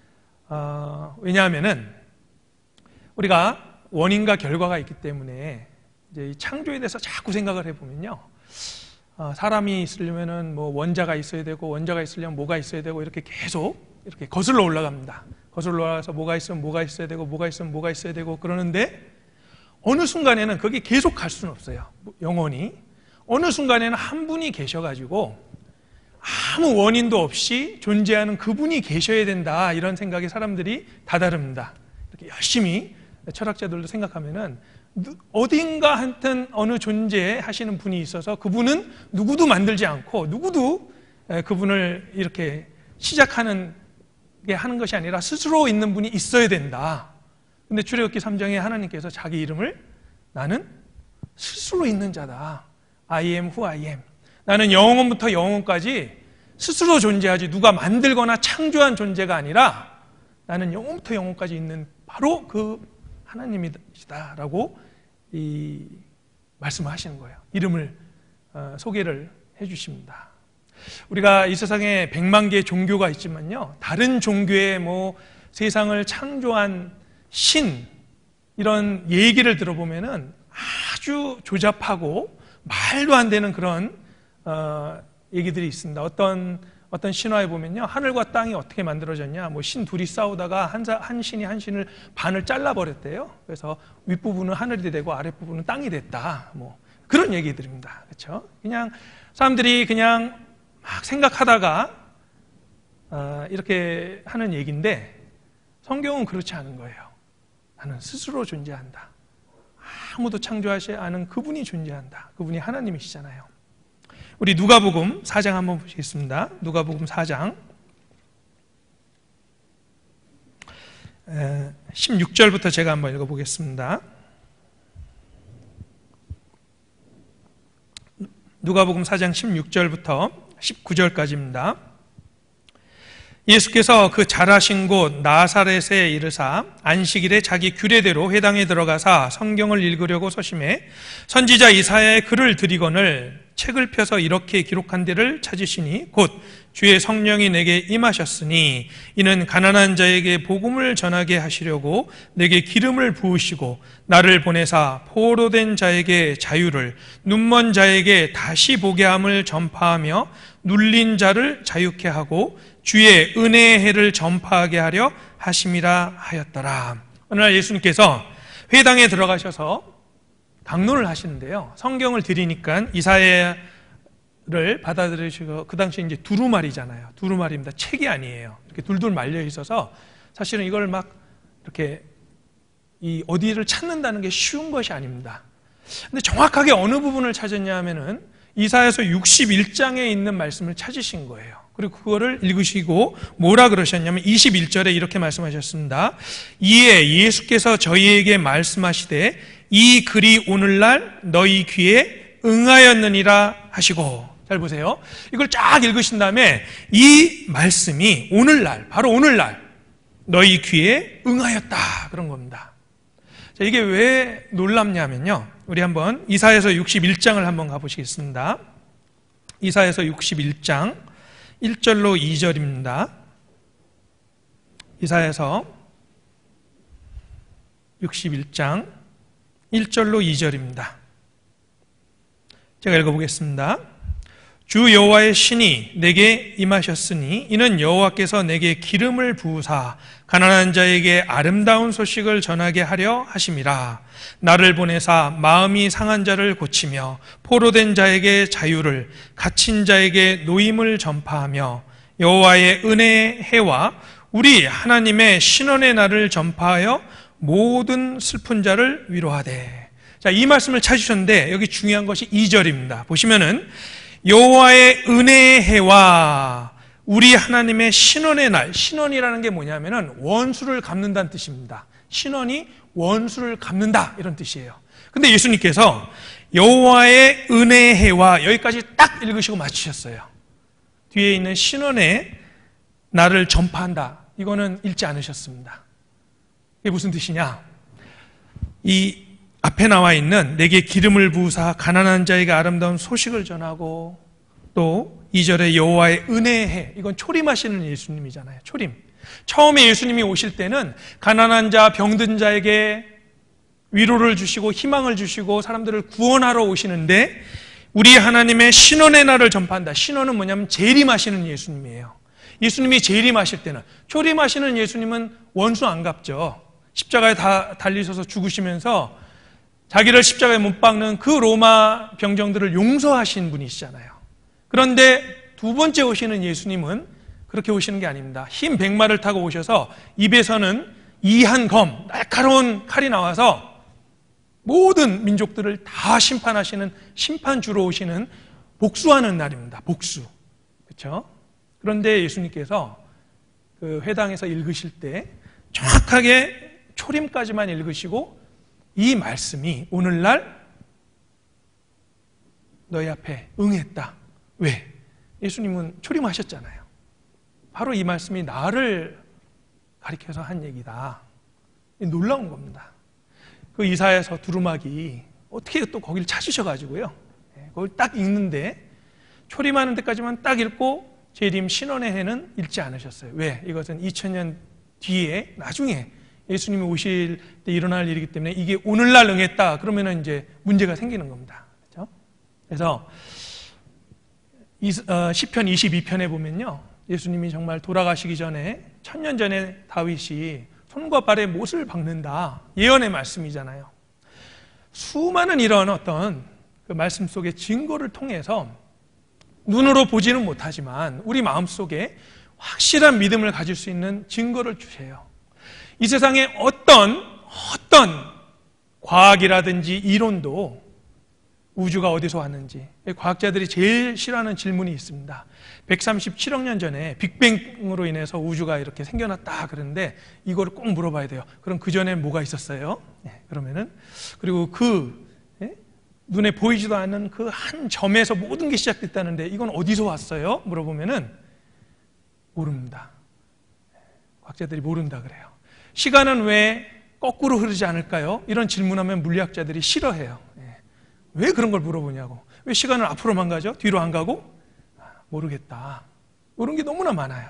왜냐하면은 우리가 원인과 결과가 있기 때문에 이제 이 창조에 대해서 자꾸 생각을 해보면요, 사람이 있으려면은 뭐 원자가 있어야 되고, 원자가 있으려면 뭐가 있어야 되고, 이렇게 계속 이렇게 거슬러 올라갑니다. 거슬러 올라가서 뭐가 있으면 뭐가 있어야 되고, 뭐가 있으면 뭐가 있어야 되고 그러는데 어느 순간에는 그게 계속 갈 수는 없어요. 영원히. 어느 순간에는 한 분이 계셔가지고 아무 원인도 없이 존재하는 그분이 계셔야 된다, 이런 생각이 사람들이 다다릅니다. 이렇게 열심히 철학자들도 생각하면은 어딘가 하여튼 어느 존재하시는 분이 있어서 그분은 누구도 만들지 않고 누구도 그분을 이렇게 시작하는 게 하는 것이 아니라 스스로 있는 분이 있어야 된다. 근데 출애굽기 3장에 하나님께서 자기 이름을 나는 스스로 있는 자다. I am who I am. 나는 영원부터 영원까지 스스로 존재하지 누가 만들거나 창조한 존재가 아니라 나는 영원부터 영원까지 있는 바로 그 하나님이시다라고 이 말씀을 하시는 거예요. 이름을 소개를 해주십니다. 우리가 이 세상에 100만 개의 종교가 있지만요, 다른 종교의 뭐 세상을 창조한 신 이런 얘기를 들어보면은 아주 조잡하고 말도 안 되는 그런 얘기들이 있습니다. 어떤 신화에 보면요, 하늘과 땅이 어떻게 만들어졌냐, 뭐 신 둘이 싸우다가 한 신이 한 신을 반을 잘라버렸대요. 그래서 윗부분은 하늘이 되고 아랫부분은 땅이 됐다. 뭐 그런 얘기들입니다. 그렇죠? 그냥 사람들이 그냥 막 생각하다가 이렇게 하는 얘기인데 성경은 그렇지 않은 거예요. 나는 스스로 존재한다. 아무도 창조하지 않은 그분이 존재한다. 그분이 하나님이시잖아요. 우리 누가복음 4장 한번 보시겠습니다. 누가복음 4장 16절부터 제가 한번 읽어보겠습니다. 누가복음 4장 16절부터 19절까지입니다. 예수께서 그 자라신 곳 나사렛에 이르사 안식일에 자기 규례대로 회당에 들어가사 성경을 읽으려고 서심해 선지자 이사야의 글을 들이거늘 책을 펴서 이렇게 기록한 데를 찾으시니 곧 주의 성령이 내게 임하셨으니 이는 가난한 자에게 복음을 전하게 하시려고 내게 기름을 부으시고 나를 보내사 포로된 자에게 자유를, 눈먼 자에게 다시 보게 함을 전파하며 눌린 자를 자유케 하고 주의 은혜의 해를 전파하게 하려 하심이라 하였더라. 오늘날 예수님께서 회당에 들어가셔서 강론을 하시는데요, 성경을 드리니까 이사야를 받아들이시고, 그 당시에 이제 두루마리잖아요. 두루마리입니다. 책이 아니에요. 이렇게 둘둘 말려 있어서 사실은 이걸 막 이렇게 이 어디를 찾는다는 게 쉬운 것이 아닙니다. 근데 정확하게 어느 부분을 찾았냐 하면은 이사야서 61장에 있는 말씀을 찾으신 거예요. 그리고 그거를 읽으시고 뭐라 그러셨냐면 21절에 이렇게 말씀하셨습니다. 이에 예수께서 저희에게 말씀하시되 이 글이 오늘날 너희 귀에 응하였느니라 하시고. 잘 보세요. 이걸 쫙 읽으신 다음에 이 말씀이 오늘날, 바로 오늘날 너희 귀에 응하였다, 그런 겁니다. 자, 이게 왜 놀랍냐면요, 우리 한번 이사야서 61장을 한번 가보시겠습니다. 이사야서 61장 1절로 2절입니다. 이사야서 61장 1절로 2절입니다. 제가 읽어보겠습니다. 주 여호와의 신이 내게 임하셨으니 이는 여호와께서 내게 기름을 부으사 가난한 자에게 아름다운 소식을 전하게 하려 하심이라. 나를 보내사 마음이 상한 자를 고치며 포로된 자에게 자유를, 갇힌 자에게 노임을 전파하며 여호와의 은혜의 해와 우리 하나님의 신원의 날을 전파하여 모든 슬픈 자를 위로하되. 자, 이 말씀을 찾으셨는데 여기 중요한 것이 2절입니다. 보시면은 여호와의 은혜의 해와 우리 하나님의 신원의 날. 신원이라는 게 뭐냐면은 원수를 갚는다는 뜻입니다. 신원이 원수를 갚는다, 이런 뜻이에요. 근데 예수님께서 여호와의 은혜의 해와 여기까지 딱 읽으시고 마치셨어요. 뒤에 있는 신원의 날을 전파한다, 이거는 읽지 않으셨습니다. 이게 무슨 뜻이냐? 이 앞에 나와 있는 내게 기름을 부으사 가난한 자에게 아름다운 소식을 전하고, 또 2절에 여호와의 은혜의 해, 이건 초림하시는 예수님이잖아요. 초림. 처음에 예수님이 오실 때는 가난한 자, 병든 자에게 위로를 주시고 희망을 주시고 사람들을 구원하러 오시는데 우리 하나님의 신원의 날을 전파한다. 신원은 뭐냐면 재림하시는 예수님이에요. 예수님이 재림하실 때는, 초림하시는 예수님은 원수 안 갚죠. 십자가에 다 달리셔서 죽으시면서 자기를 십자가에 못 박는 그 로마 병정들을 용서하신 분이시잖아요. 그런데 두 번째 오시는 예수님은 그렇게 오시는 게 아닙니다. 흰 백마를 타고 오셔서 입에서는 이한 검, 날카로운 칼이 나와서 모든 민족들을 다 심판하시는 심판주로 오시는, 복수하는 날입니다. 복수. 그렇죠? 그런데 예수님께서 그 회당에서 읽으실 때 정확하게 초림까지만 읽으시고 이 말씀이 오늘날 너희 앞에 응했다. 왜? 예수님은 초림하셨잖아요. 바로 이 말씀이 나를 가리켜서 한 얘기다. 놀라운 겁니다. 그 이사야서 두루마기 어떻게 또 거기를 찾으셔가지고요, 거기를 딱 읽는데 초림하는 데까지만 딱 읽고 재림 신원의 해는 읽지 않으셨어요. 왜? 이것은 2000년 뒤에 나중에 예수님이 오실 때 일어날 일이기 때문에 이게 오늘날 응했다 그러면은 이제 문제가 생기는 겁니다. 그렇죠? 그래서 시편 22편에 보면요, 예수님이 정말 돌아가시기 전에 1000년 전에 다윗이 손과 발에 못을 박는다, 예언의 말씀이잖아요. 수많은 이런 어떤 그 말씀 속의 증거를 통해서 눈으로 보지는 못하지만 우리 마음속에 확실한 믿음을 가질 수 있는 증거를 주세요. 이 세상에 어떤 과학이라든지 이론도 우주가 어디서 왔는지, 과학자들이 제일 싫어하는 질문이 있습니다. 137억 년 전에 빅뱅으로 인해서 우주가 이렇게 생겨났다 그러는데 이거를 꼭 물어봐야 돼요. 그럼 그 전에 뭐가 있었어요? 그러면은, 그리고 눈에 보이지도 않는 그 한 점에서 모든 게 시작됐다는데 이건 어디서 왔어요? 물어보면은 모릅니다. 과학자들이 모른다 그래요. 시간은 왜 거꾸로 흐르지 않을까요? 이런 질문하면 물리학자들이 싫어해요. 왜 그런 걸 물어보냐고. 왜 시간은 앞으로만 가죠? 뒤로 안 가고? 모르겠다. 모르는 게 너무나 많아요.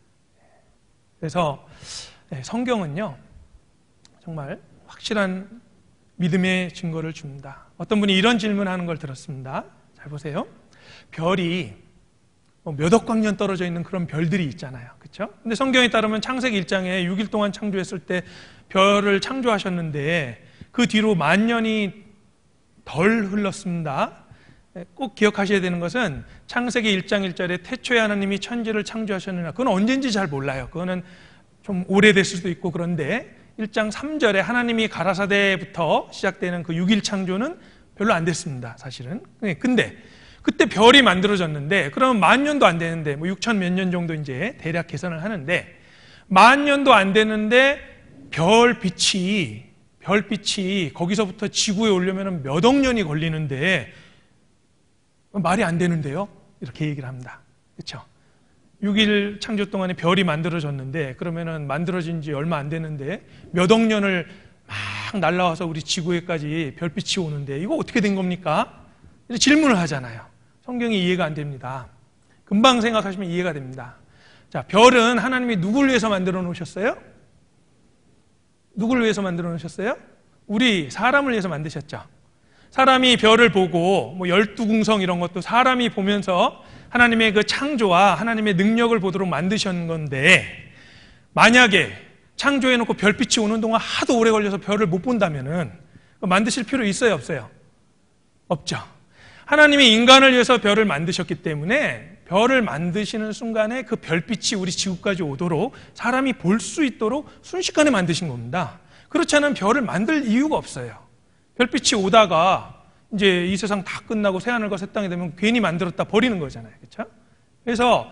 그래서 성경은요, 정말 확실한 믿음의 증거를 줍니다. 어떤 분이 이런 질문하는 걸 들었습니다. 잘 보세요. 별이 몇 억 광년 떨어져 있는 그런 별들이 있잖아요. 그렇죠? 근데 성경에 따르면 창세기 1장에 6일 동안 창조했을 때 별을 창조하셨는데 그 뒤로 10,000년이 덜 흘렀습니다. 꼭 기억하셔야 되는 것은 창세기 1장 1절에 태초에 하나님이 천지를 창조하셨느냐, 그건 언젠지 잘 몰라요. 그거는 좀 오래됐을 수도 있고, 그런데 1장 3절에 하나님이 가라사대부터 시작되는 그 6일 창조는 별로 안 됐습니다, 사실은. 근데 그때 별이 만들어졌는데, 그러면 10,000년도 안 되는데, 6천 몇 년 정도 이제 대략 계산을 하는데, 10,000년도 안 되는데 별빛이 거기서부터 지구에 오려면 몇 억 년이 걸리는데 말이 안 되는데요? 이렇게 얘기를 합니다. 그렇죠? 6일 창조 동안에 별이 만들어졌는데, 그러면은 만들어진 지 얼마 안 되는데 몇 억 년을 막 날아와서 우리 지구에까지 별빛이 오는데 이거 어떻게 된 겁니까? 이렇게 질문을 하잖아요. 성경이 이해가 안 됩니다. 금방 생각하시면 이해가 됩니다. 자, 별은 하나님이 누구를 위해서 만들어 놓으셨어요? 누구를 위해서 만들어 놓으셨어요? 우리 사람을 위해서 만드셨죠. 사람이 별을 보고 12궁성 이런 것도 사람이 보면서 하나님의 그 창조와 하나님의 능력을 보도록 만드신 건데, 만약에 창조해놓고 별빛이 오는 동안 하도 오래 걸려서 별을 못 본다면은 만드실 필요 있어요, 없어요? 없죠. 하나님이 인간을 위해서 별을 만드셨기 때문에 별을 만드시는 순간에 그 별빛이 우리 지구까지 오도록 사람이 볼 수 있도록 순식간에 만드신 겁니다. 그렇지 않으면 별을 만들 이유가 없어요. 별빛이 오다가 이제 이 세상 다 끝나고 새하늘과 새 땅이 되면 괜히 만들었다 버리는 거잖아요. 그렇죠? 그래서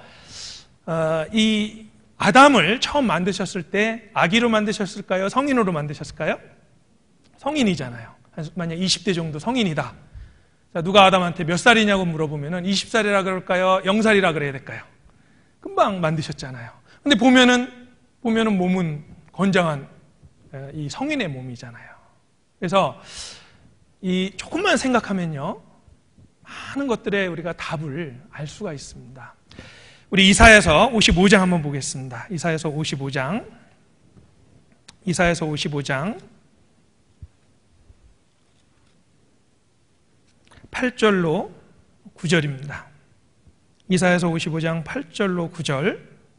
이 아담을 처음 만드셨을 때 아기로 만드셨을까요? 성인으로 만드셨을까요? 성인이잖아요. 만약 20대 정도 성인이다. 자, 누가 아담한테 몇 살이냐고 물어보면은 20살이라 그럴까요? 0살이라 그래야 될까요? 금방 만드셨잖아요. 근데 보면은 몸은 건장한 이 성인의 몸이잖아요. 그래서 이 조금만 생각하면요, 많은 것들에 우리가 답을 알 수가 있습니다. 우리 이사야서 55장 한번 보겠습니다. 이사야서 55장 8절로 9절입니다. 이사야서 55장 8절로 9절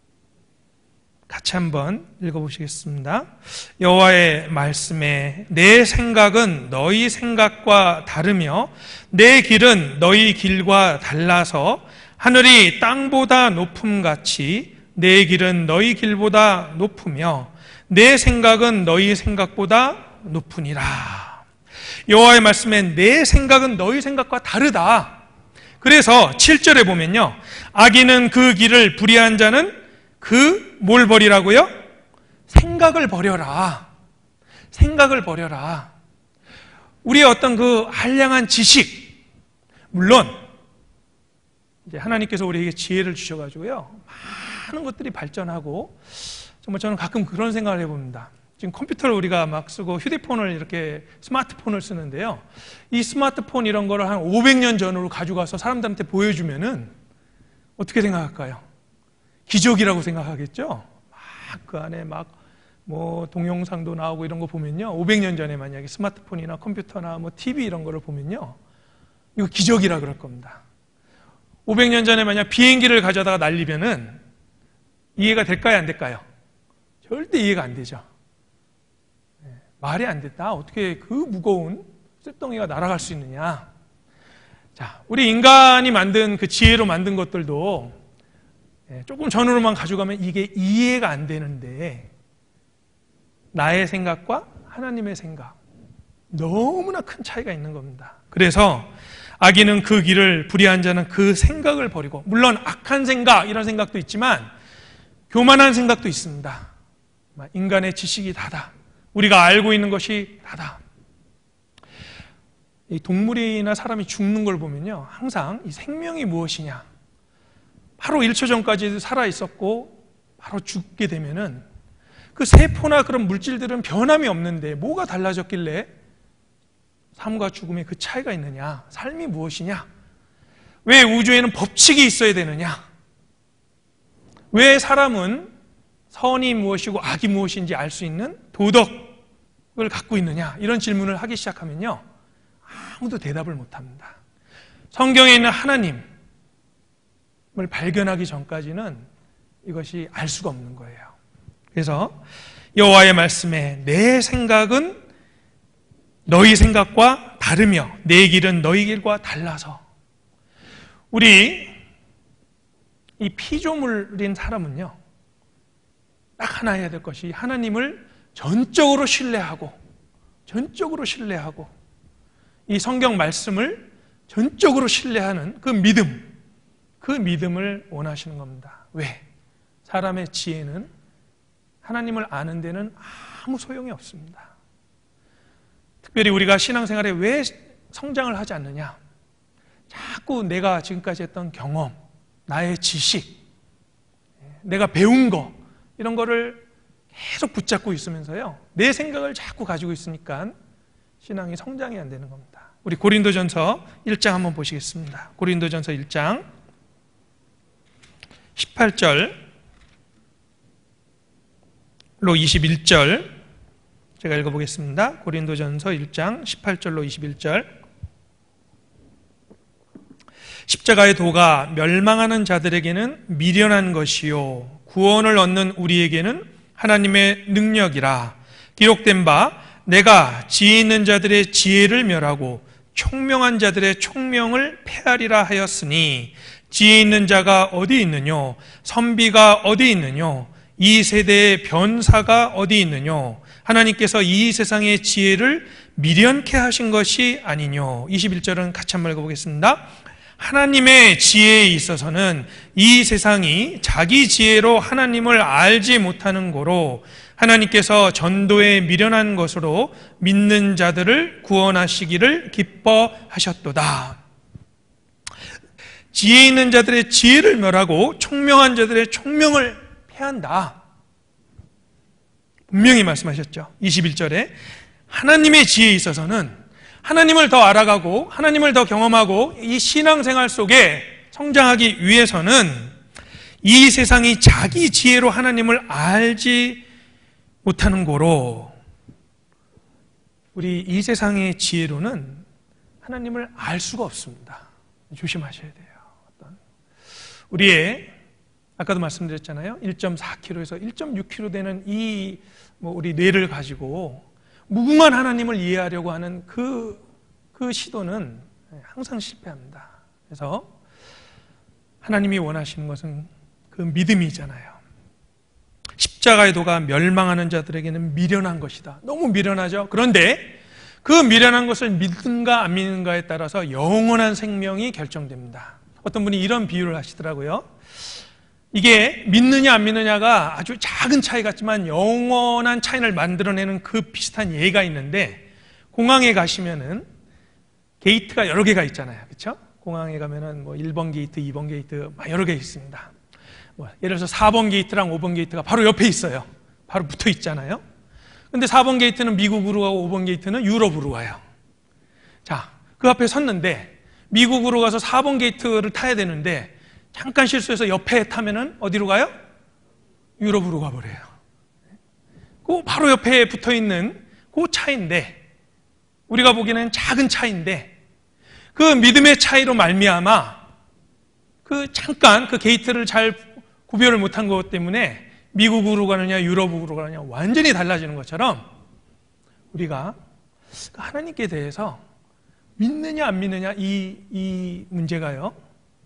같이 한번 읽어보시겠습니다. 여호와의 말씀에 내 생각은 너희 생각과 다르며 내 길은 너희 길과 달라서 하늘이 땅보다 높음같이 내 길은 너희 길보다 높으며 내 생각은 너희 생각보다 높으니라. 여호와의 말씀에 내 생각은 너희 생각과 다르다. 그래서 7절에 보면요, 악인은 그 길을 불의한 자는 뭘 버리라고요? 생각을 버려라. 생각을 버려라. 우리의 어떤 그 한량한 지식, 물론 이제 하나님께서 우리에게 지혜를 주셔가지고요, 많은 것들이 발전하고, 정말 저는 가끔 그런 생각을 해봅니다. 지금 컴퓨터를 우리가 막 쓰고 휴대폰을 이렇게 스마트폰을 쓰는데요, 이 스마트폰 이런 거를 한 500년 전으로 가져가서 사람들한테 보여주면은 어떻게 생각할까요? 기적이라고 생각하겠죠? 막 그 안에 동영상도 나오고 이런 거 보면요, 500년 전에 만약에 스마트폰이나 컴퓨터나 TV 이런 거를 보면요, 이거 기적이라 그럴 겁니다. 500년 전에 만약 비행기를 가져다가 날리면은 이해가 될까요, 안 될까요? 절대 이해가 안 되죠. 말이 안 됐다. 어떻게 그 무거운 쇳덩이가 날아갈 수 있느냐. 자, 우리 인간이 만든 그 지혜로 만든 것들도 조금 전으로만 가져가면 이게 이해가 안 되는데, 나의 생각과 하나님의 생각, 너무나 큰 차이가 있는 겁니다. 그래서 악인은 그 길을, 불의한 자는 그 생각을 버리고, 물론 악한 생각, 이런 생각도 있지만 교만한 생각도 있습니다. 인간의 지식이 다다. 우리가 알고 있는 것이 다다. 이 동물이나 사람이 죽는 걸 보면요, 항상 이 생명이 무엇이냐, 바로 1초 전까지 살아있었고 바로 죽게 되면은 그 세포나 그런 물질들은 변함이 없는데 뭐가 달라졌길래 삶과 죽음의 그 차이가 있느냐, 삶이 무엇이냐, 왜 우주에는 법칙이 있어야 되느냐, 왜 사람은 선이 무엇이고 악이 무엇인지 알 수 있는 도덕을 갖고 있느냐? 이런 질문을 하기 시작하면요, 아무도 대답을 못합니다. 성경에 있는 하나님을 발견하기 전까지는 이것이 알 수가 없는 거예요. 그래서 여호와의 말씀에 내 생각은 너희 생각과 다르며 내 길은 너희 길과 달라서, 우리 이 피조물인 사람은요, 딱 하나 해야 될 것이 하나님을 전적으로 신뢰하고 이 성경 말씀을 전적으로 신뢰하는 그 믿음을 원하시는 겁니다. 왜? 사람의 지혜는 하나님을 아는 데는 아무 소용이 없습니다. 특별히 우리가 신앙생활에 왜 성장을 하지 않느냐? 자꾸 내가 지금까지 했던 경험, 나의 지식, 내가 배운 거, 이런 거를 계속 붙잡고 있으면서요, 내 생각을 자꾸 가지고 있으니까 신앙이 성장이 안 되는 겁니다. 우리 고린도전서 1장 한번 보시겠습니다. 고린도전서 1장 18절로 21절 제가 읽어보겠습니다. 고린도전서 1장 18절로 21절. 십자가의 도가 멸망하는 자들에게는 미련한 것이요 구원을 얻는 우리에게는 하나님의 능력이라. 기록된 바 내가 지혜 있는 자들의 지혜를 멸하고 총명한 자들의 총명을 폐하리라 하였으니 지혜 있는 자가 어디 있느뇨? 선비가 어디 있느뇨? 이 세대의 변사가 어디 있느뇨? 하나님께서 이 세상의 지혜를 미련케 하신 것이 아니뇨? 21절은 같이 한번 읽어보겠습니다. 하나님의 지혜에 있어서는 이 세상이 자기 지혜로 하나님을 알지 못하는 고로 하나님께서 전도에 미련한 것으로 믿는 자들을 구원하시기를 기뻐하셨도다. 지혜 있는 자들의 지혜를 멸하고 총명한 자들의 총명을 폐한다. 분명히 말씀하셨죠. 21절에 하나님의 지혜에 있어서는 하나님을 더 알아가고 하나님을 더 경험하고 이 신앙생활 속에 성장하기 위해서는 이 세상이 자기 지혜로 하나님을 알지 못하는 고로, 우리 이 세상의 지혜로는 하나님을 알 수가 없습니다. 조심하셔야 돼요. 우리의 아까도 말씀드렸잖아요. 1.4kg에서 1.6kg 되는 이 우리 뇌를 가지고 무궁한 하나님을 이해하려고 하는 그 시도는 항상 실패합니다. 그래서 하나님이 원하시는 것은 그 믿음이잖아요. 십자가의 도가 멸망하는 자들에게는 미련한 것이다. 너무 미련하죠. 그런데 그 미련한 것을 믿는가 안 믿는가에 따라서 영원한 생명이 결정됩니다. 어떤 분이 이런 비유를 하시더라고요. 이게 믿느냐 안 믿느냐가 아주 작은 차이 같지만 영원한 차이를 만들어내는 그 비슷한 예가 있는데, 공항에 가시면은 게이트가 여러 개가 있잖아요. 그렇죠? 공항에 가면은 1번 게이트, 2번 게이트 막 여러 개 있습니다. 예를 들어서 4번 게이트랑 5번 게이트가 바로 옆에 있어요. 바로 붙어 있잖아요. 근데 4번 게이트는 미국으로 가고 5번 게이트는 유럽으로 가요. 자, 그 앞에 섰는데 미국으로 가서 4번 게이트를 타야 되는데 잠깐 실수해서 옆에 타면은 어디로 가요? 유럽으로 가버려요. 그 바로 옆에 붙어 있는 그 차인데, 우리가 보기에는 작은 차인데, 그 믿음의 차이로 말미암아 잠깐 그 게이트를 잘 구별을 못한 것 때문에 미국으로 가느냐 유럽으로 가느냐 완전히 달라지는 것처럼, 우리가 하나님께 대해서 믿느냐 안 믿느냐 이 문제가요,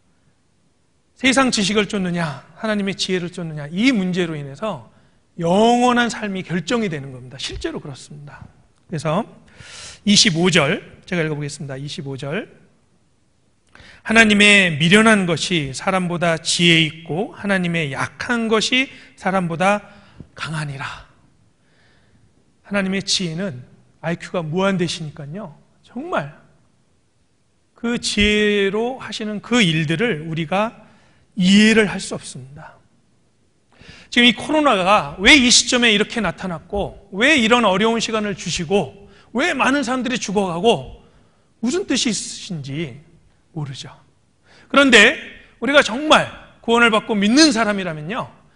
세상 지식을 쫓느냐 하나님의 지혜를 쫓느냐 이 문제로 인해서 영원한 삶이 결정이 되는 겁니다. 실제로 그렇습니다. 그래서 25절 제가 읽어보겠습니다. 25절. 하나님의 미련한 것이 사람보다 지혜 있고 하나님의 약한 것이 사람보다 강하니라. 하나님의 지혜는 IQ가 무한대시니까요, 정말 그 지혜로 하시는 그 일들을 우리가 이해를 할 수 없습니다. 지금 이 코로나가 왜 이 시점에 이렇게 나타났고, 왜 이런 어려운 시간을 주시고, 왜 많은 사람들이 죽어가고, 무슨 뜻이 있으신지 모르죠. 그런데 우리가 정말 구원을 받고 믿는 사람이라면요,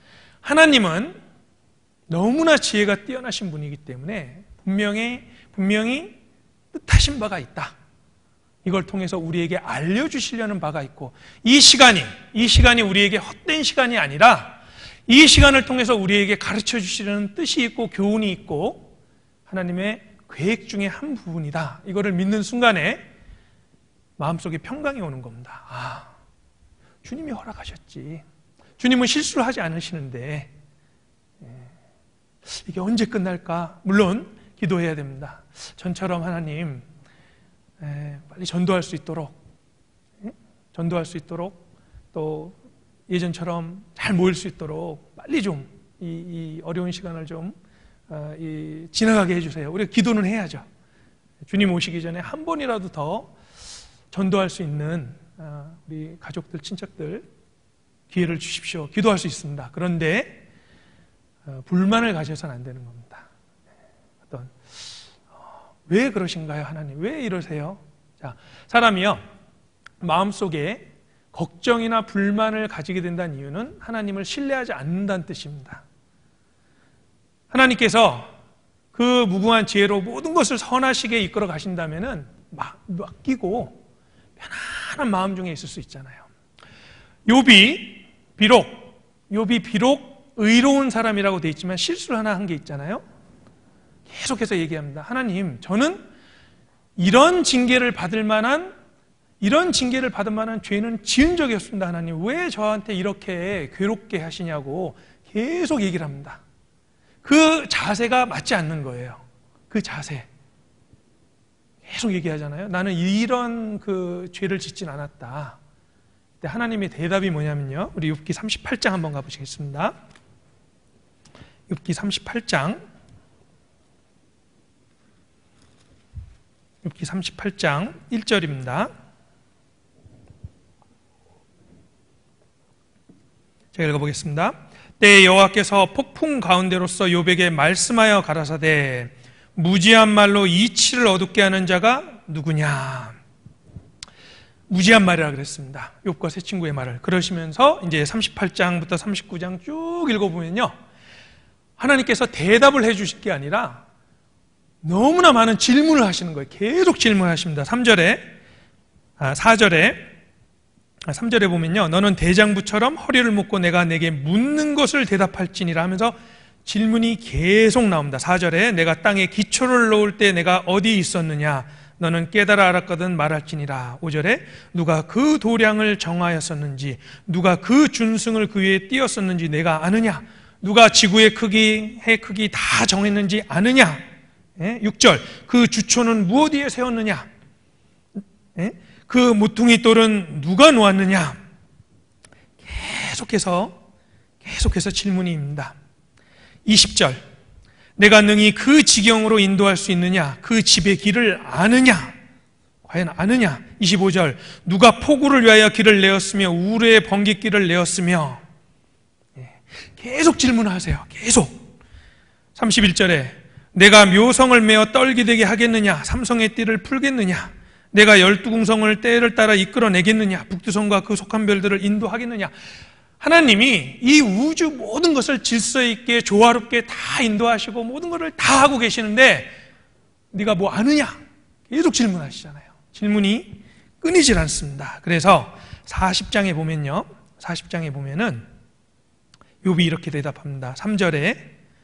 하나님은 너무나 지혜가 뛰어나신 분이기 때문에 분명히 뜻하신 바가 있다. 이걸 통해서 우리에게 알려주시려는 바가 있고, 이 시간이 우리에게 헛된 시간이 아니라 이 시간을 통해서 우리에게 가르쳐 주시려는 뜻이 있고 교훈이 있고 하나님의 계획 중에 한 부분이다. 이거를 믿는 순간에 마음속에 평강이 오는 겁니다. 주님이 허락하셨지. 주님은 실수를 하지 않으시는데 이게 언제 끝날까? 물론 기도해야 됩니다. 전처럼 하나님 빨리 전도할 수 있도록 또 예전처럼 잘 모일 수 있도록 빨리 좀 이 어려운 시간을 좀 지나가게 해주세요. 우리가 기도는 해야죠. 주님 오시기 전에 한 번이라도 더 전도할 수 있는 우리 가족들, 친척들 기회를 주십시오. 기도할 수 있습니다. 그런데 불만을 가져서는 안 되는 겁니다. 왜 그러신가요, 하나님? 왜 이러세요? 자, 사람이요, 마음속에 걱정이나 불만을 가지게 된다는 이유는 하나님을 신뢰하지 않는다는 뜻입니다. 하나님께서 그 무궁한 지혜로 모든 것을 선하시게 이끌어 가신다면은 맡기고 편안한 마음 중에 있을 수 있잖아요. 욥이 비록 의로운 사람이라고 되어 있지만 실수를 하나 한 게 있잖아요. 계속해서 얘기합니다. 하나님, 저는 이런 징계를 받을 만한 죄는 지은 적이 없습니다. 하나님, 왜 저한테 이렇게 괴롭게 하시냐고 계속 얘기를 합니다. 그 자세가 맞지 않는 거예요. 그 자세. 계속 얘기하잖아요. 나는 이런 죄를 짓진 않았다. 근데 하나님의 대답이 뭐냐면요. 우리 욥기 38장 한번 가보시겠습니다. 욥기 38장 1절입니다. 제가 읽어보겠습니다. 때에 여호와께서 폭풍 가운데로서 욥에게 말씀하여 가라사대 무지한 말로 이치를 어둡게 하는 자가 누구냐. 무지한 말이라 그랬습니다. 욥과 세 친구의 말을. 그러시면서 이제 38장부터 39장 쭉 읽어보면요, 하나님께서 대답을 해주실 게 아니라 너무나 많은 질문을 하시는 거예요. 계속 질문하십니다. 3절에 보면요, 너는 대장부처럼 허리를 묶고 내가 내게 묻는 것을 대답할지니라 하면서 질문이 계속 나옵니다. 4절에 내가 땅에 기초를 놓을 때 내가 어디 있었느냐, 너는 깨달아 알았거든 말할지니라. 5절에 누가 그 도량을 정하였었는지, 누가 그 준승을 그 위에 띄었었는지 내가 아느냐, 누가 지구의 크기, 해 크기 다 정했는지 아느냐. 6절 그 주초는 무엇 위에 세웠느냐, 그 모퉁이 돌은 누가 놓았느냐. 계속해서 질문입니다. 20절 내가 능히 그 지경으로 인도할 수 있느냐, 그 집의 길을 아느냐, 과연 아느냐. 25절 누가 폭우를 위하여 길을 내었으며 우르의 번깃길을 내었으며. 계속 질문하세요. 계속. 31절에 내가 묘성을 메어 떨기되게 하겠느냐, 삼성의 띠를 풀겠느냐, 내가 12궁성을 때를 따라 이끌어내겠느냐, 북두성과 그 속한 별들을 인도하겠느냐. 하나님이 이 우주 모든 것을 질서 있게 조화롭게 다 인도하시고 모든 것을 다 하고 계시는데 네가 뭐 아느냐? 계속 질문하시잖아요. 질문이 끊이질 않습니다. 그래서 40장에 보면은 욥이 이렇게 대답합니다. 3절에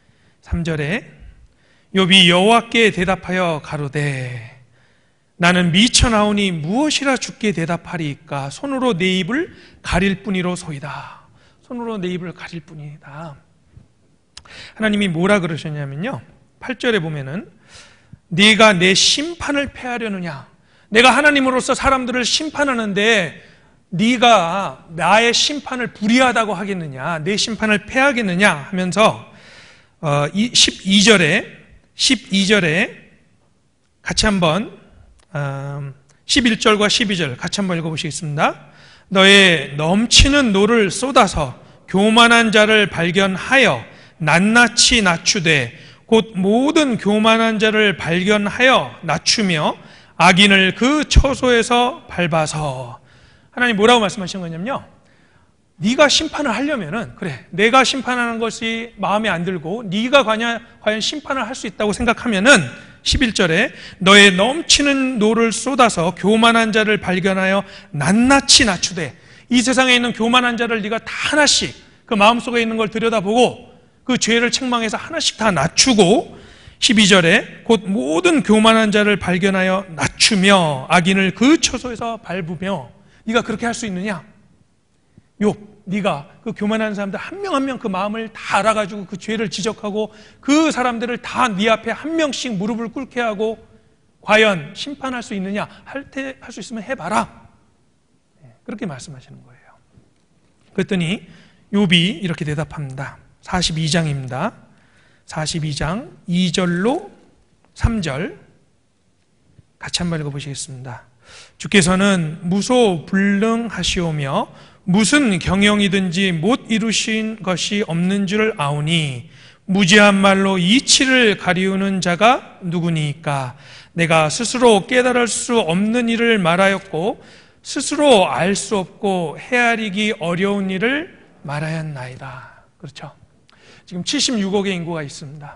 욥이 여호와께 대답하여 가로되 나는 미쳐나오니 무엇이라 주께 대답하리이까. 손으로 내 입을 가릴 뿐이로소이다. 손으로 내 입을 가릴 뿐이다. 하나님이 뭐라 그러셨냐면요, 8절에 보면은 네가 내 심판을 패하려느냐, 내가 하나님으로서 사람들을 심판하는데 네가 나의 심판을 불의하다고 하겠느냐, 내 심판을 패하겠느냐 하면서 12절에 같이 한번 11절과 12절 같이 한번 읽어보시겠습니다. 너의 넘치는 노를 쏟아서 교만한 자를 발견하여 낱낱이 낮추되 곧 모든 교만한 자를 발견하여 낮추며 악인을 그 처소에서 밟아서. 하나님 뭐라고 말씀하시는 거냐면요, 네가 심판을 하려면은 그래, 내가 심판하는 것이 마음에 안 들고 네가 과연 심판을 할 수 있다고 생각하면은 11절에 너의 넘치는 노를 쏟아서 교만한 자를 발견하여 낱낱이 낮추되, 이 세상에 있는 교만한 자를 네가 다 하나씩 그 마음속에 있는 걸 들여다보고 그 죄를 책망해서 하나씩 다 낮추고, 12절에 곧 모든 교만한 자를 발견하여 낮추며 악인을 그 처소에서 밟으며. 네가 그렇게 할 수 있느냐? 욥, 네가 그 교만한 사람들 한 명 한 명 그 마음을 다 알아가지고 그 죄를 지적하고 그 사람들을 다 네 앞에 한 명씩 무릎을 꿇게 하고 과연 심판할 수 있느냐? 할 수 있으면 해봐라. 그렇게 말씀하시는 거예요. 그랬더니 욥이 이렇게 대답합니다. 42장입니다. 42장 2절로 3절 같이 한번 읽어보시겠습니다. 주께서는 무소불능하시오며 무슨 경영이든지 못 이루신 것이 없는 줄 아오니 무지한 말로 이치를 가리우는 자가 누구니까? 내가 스스로 깨달을 수 없는 일을 말하였고 스스로 알 수 없고 헤아리기 어려운 일을 말하였나이다. 그렇죠? 지금 76억의 인구가 있습니다.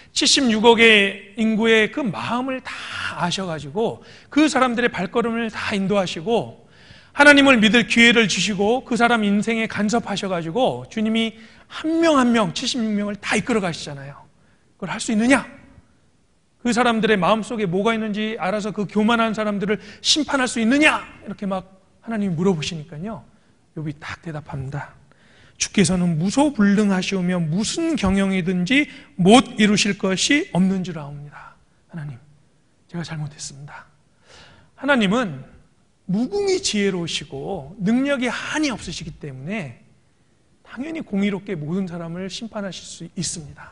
76억의 인구의 그 마음을 다 아셔가지고 그 사람들의 발걸음을 다 인도하시고 하나님을 믿을 기회를 주시고 그 사람 인생에 간섭하셔가지고 주님이 한 명 한 명 76명을 다 이끌어 가시잖아요. 그걸 할 수 있느냐? 그 사람들의 마음속에 뭐가 있는지 알아서 그 교만한 사람들을 심판할 수 있느냐? 이렇게 막 하나님이 물어보시니까요, 욥이 딱 대답합니다. 주께서는 무소불능하시오며 무슨 경영이든지 못 이루실 것이 없는 줄 아옵니다. 하나님, 제가 잘못했습니다. 하나님은 무궁히 지혜로우시고 능력이 한이 없으시기 때문에 당연히 공의롭게 모든 사람을 심판하실 수 있습니다.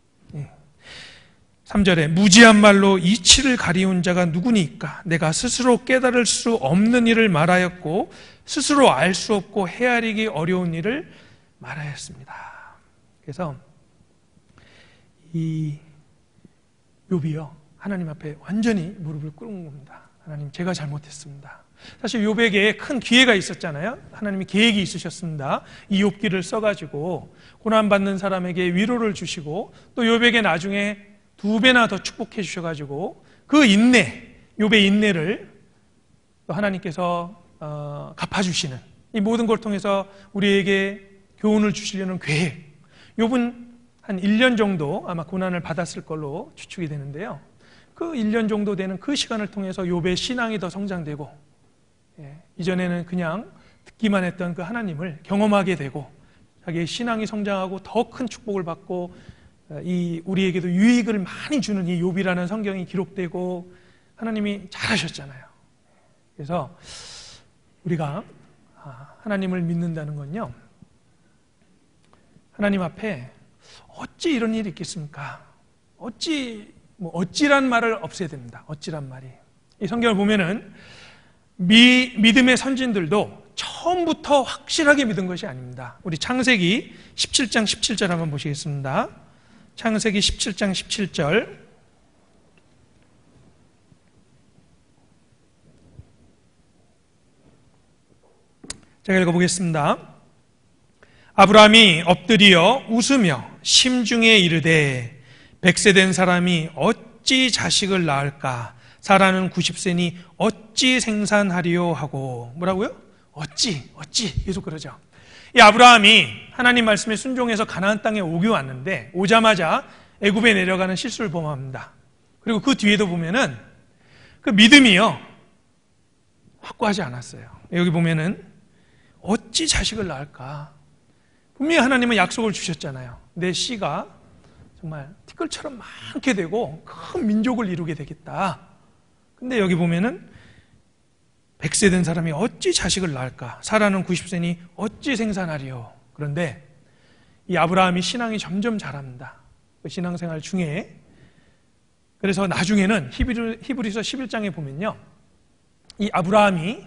3절에 무지한 말로 이치를 가리운 자가 누구니까? 내가 스스로 깨달을 수 없는 일을 말하였고 스스로 알 수 없고 헤아리기 어려운 일을 말하였습니다. 그래서 이 욥이요, 하나님 앞에 완전히 무릎을 꿇은 겁니다. 하나님, 제가 잘못했습니다. 사실 욥에게 큰 기회가 있었잖아요. 하나님이 계획이 있으셨습니다. 이 욥기를 써가지고 고난받는 사람에게 위로를 주시고 또 욥에게 나중에 2배나 더 축복해 주셔가지고 그 인내, 욥의 인내를 또 하나님께서 갚아주시는, 이 모든 걸 통해서 우리에게 교훈을 주시려는 계획. 욥은 한 1년 정도 아마 고난을 받았을 걸로 추측이 되는데요, 그 1년 정도 되는 그 시간을 통해서 욥의 신앙이 더 성장되고, 이전에는 그냥 듣기만 했던 그 하나님을 경험하게 되고 자기의 신앙이 성장하고 더 큰 축복을 받고 이 우리에게도 유익을 많이 주는 이 욥이라는 성경이 기록되고 하나님이 잘하셨잖아요. 그래서 우리가 하나님을 믿는다는 건요, 하나님 앞에 어찌 이런 일이 있겠습니까? 어찌란 말을 없애야 됩니다. 어찌란 말이. 이 성경을 보면은 믿음의 선진들도 처음부터 확실하게 믿은 것이 아닙니다. 우리 창세기 17장 17절 한번 보시겠습니다. 창세기 17장 17절. 제가 읽어보겠습니다. 아브라함이 엎드려 웃으며 심중에 이르되 100세 된 사람이 어찌 자식을 낳을까? 사라는 90세니 어찌 생산하리요 하고. 뭐라고요? 어찌 계속 그러죠. 이 아브라함이 하나님 말씀에 순종해서 가나안 땅에 오기 왔는데 오자마자 애굽에 내려가는 실수를 범합니다. 그리고 그 뒤에도 보면은 그 믿음이요, 확고하지 않았어요. 여기 보면은 어찌 자식을 낳을까? 분명히 하나님은 약속을 주셨잖아요. 내 씨가 정말 티끌처럼 많게 되고 큰 민족을 이루게 되겠다. 근데 여기 보면은 100세 된 사람이 어찌 자식을 낳을까? 사라는 90세니 어찌 생산하리요? 그런데 이 아브라함이 신앙이 점점 자랍니다. 그 신앙생활 중에. 그래서 나중에는 히브리서 11장에 보면요, 이 아브라함이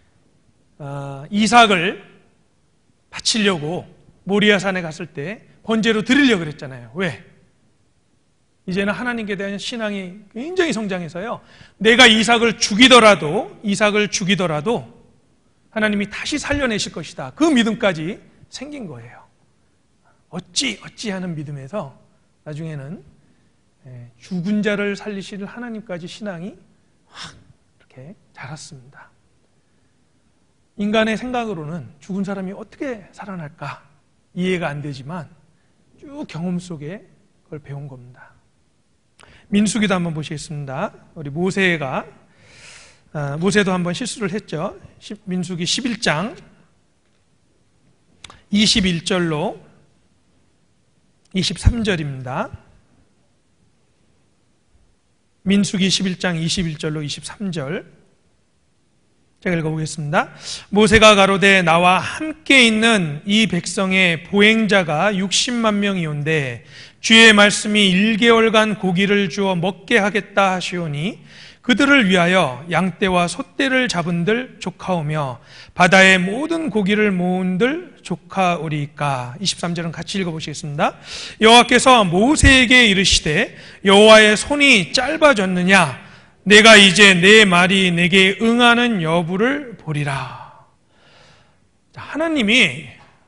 이삭을 바치려고 모리아산에 갔을 때 번제로 드리려고 그랬잖아요. 왜? 이제는 하나님께 대한 신앙이 굉장히 성장해서요, 내가 이삭을 죽이더라도 하나님이 다시 살려내실 것이다. 그 믿음까지 생긴 거예요. 어찌하는 믿음에서 나중에는 죽은 자를 살리실 하나님까지 신앙이 확 이렇게 자랐습니다. 인간의 생각으로는 죽은 사람이 어떻게 살아날까 이해가 안 되지만 쭉 경험 속에 그걸 배운 겁니다. 민수기도 한번 보시겠습니다. 우리 모세도 한번 실수를 했죠. 민수기 11장 21절로 23절입니다. 민수기 11장 21절로 23절 제가 읽어보겠습니다. 모세가 가로되 나와 함께 있는 이 백성의 보행자가 60만 명이온데 주의 말씀이 1개월간 고기를 주어 먹게 하겠다 하시오니 그들을 위하여 양떼와 소떼를 잡은들 조카오며 바다의 모든 고기를 모은들 조카오리이까. 23절은 같이 읽어보시겠습니다. 여호와께서 모세에게 이르시되 여호와의 손이 짧아졌느냐 내가 이제 내 말이 내게 응하는 여부를 보리라. 하나님이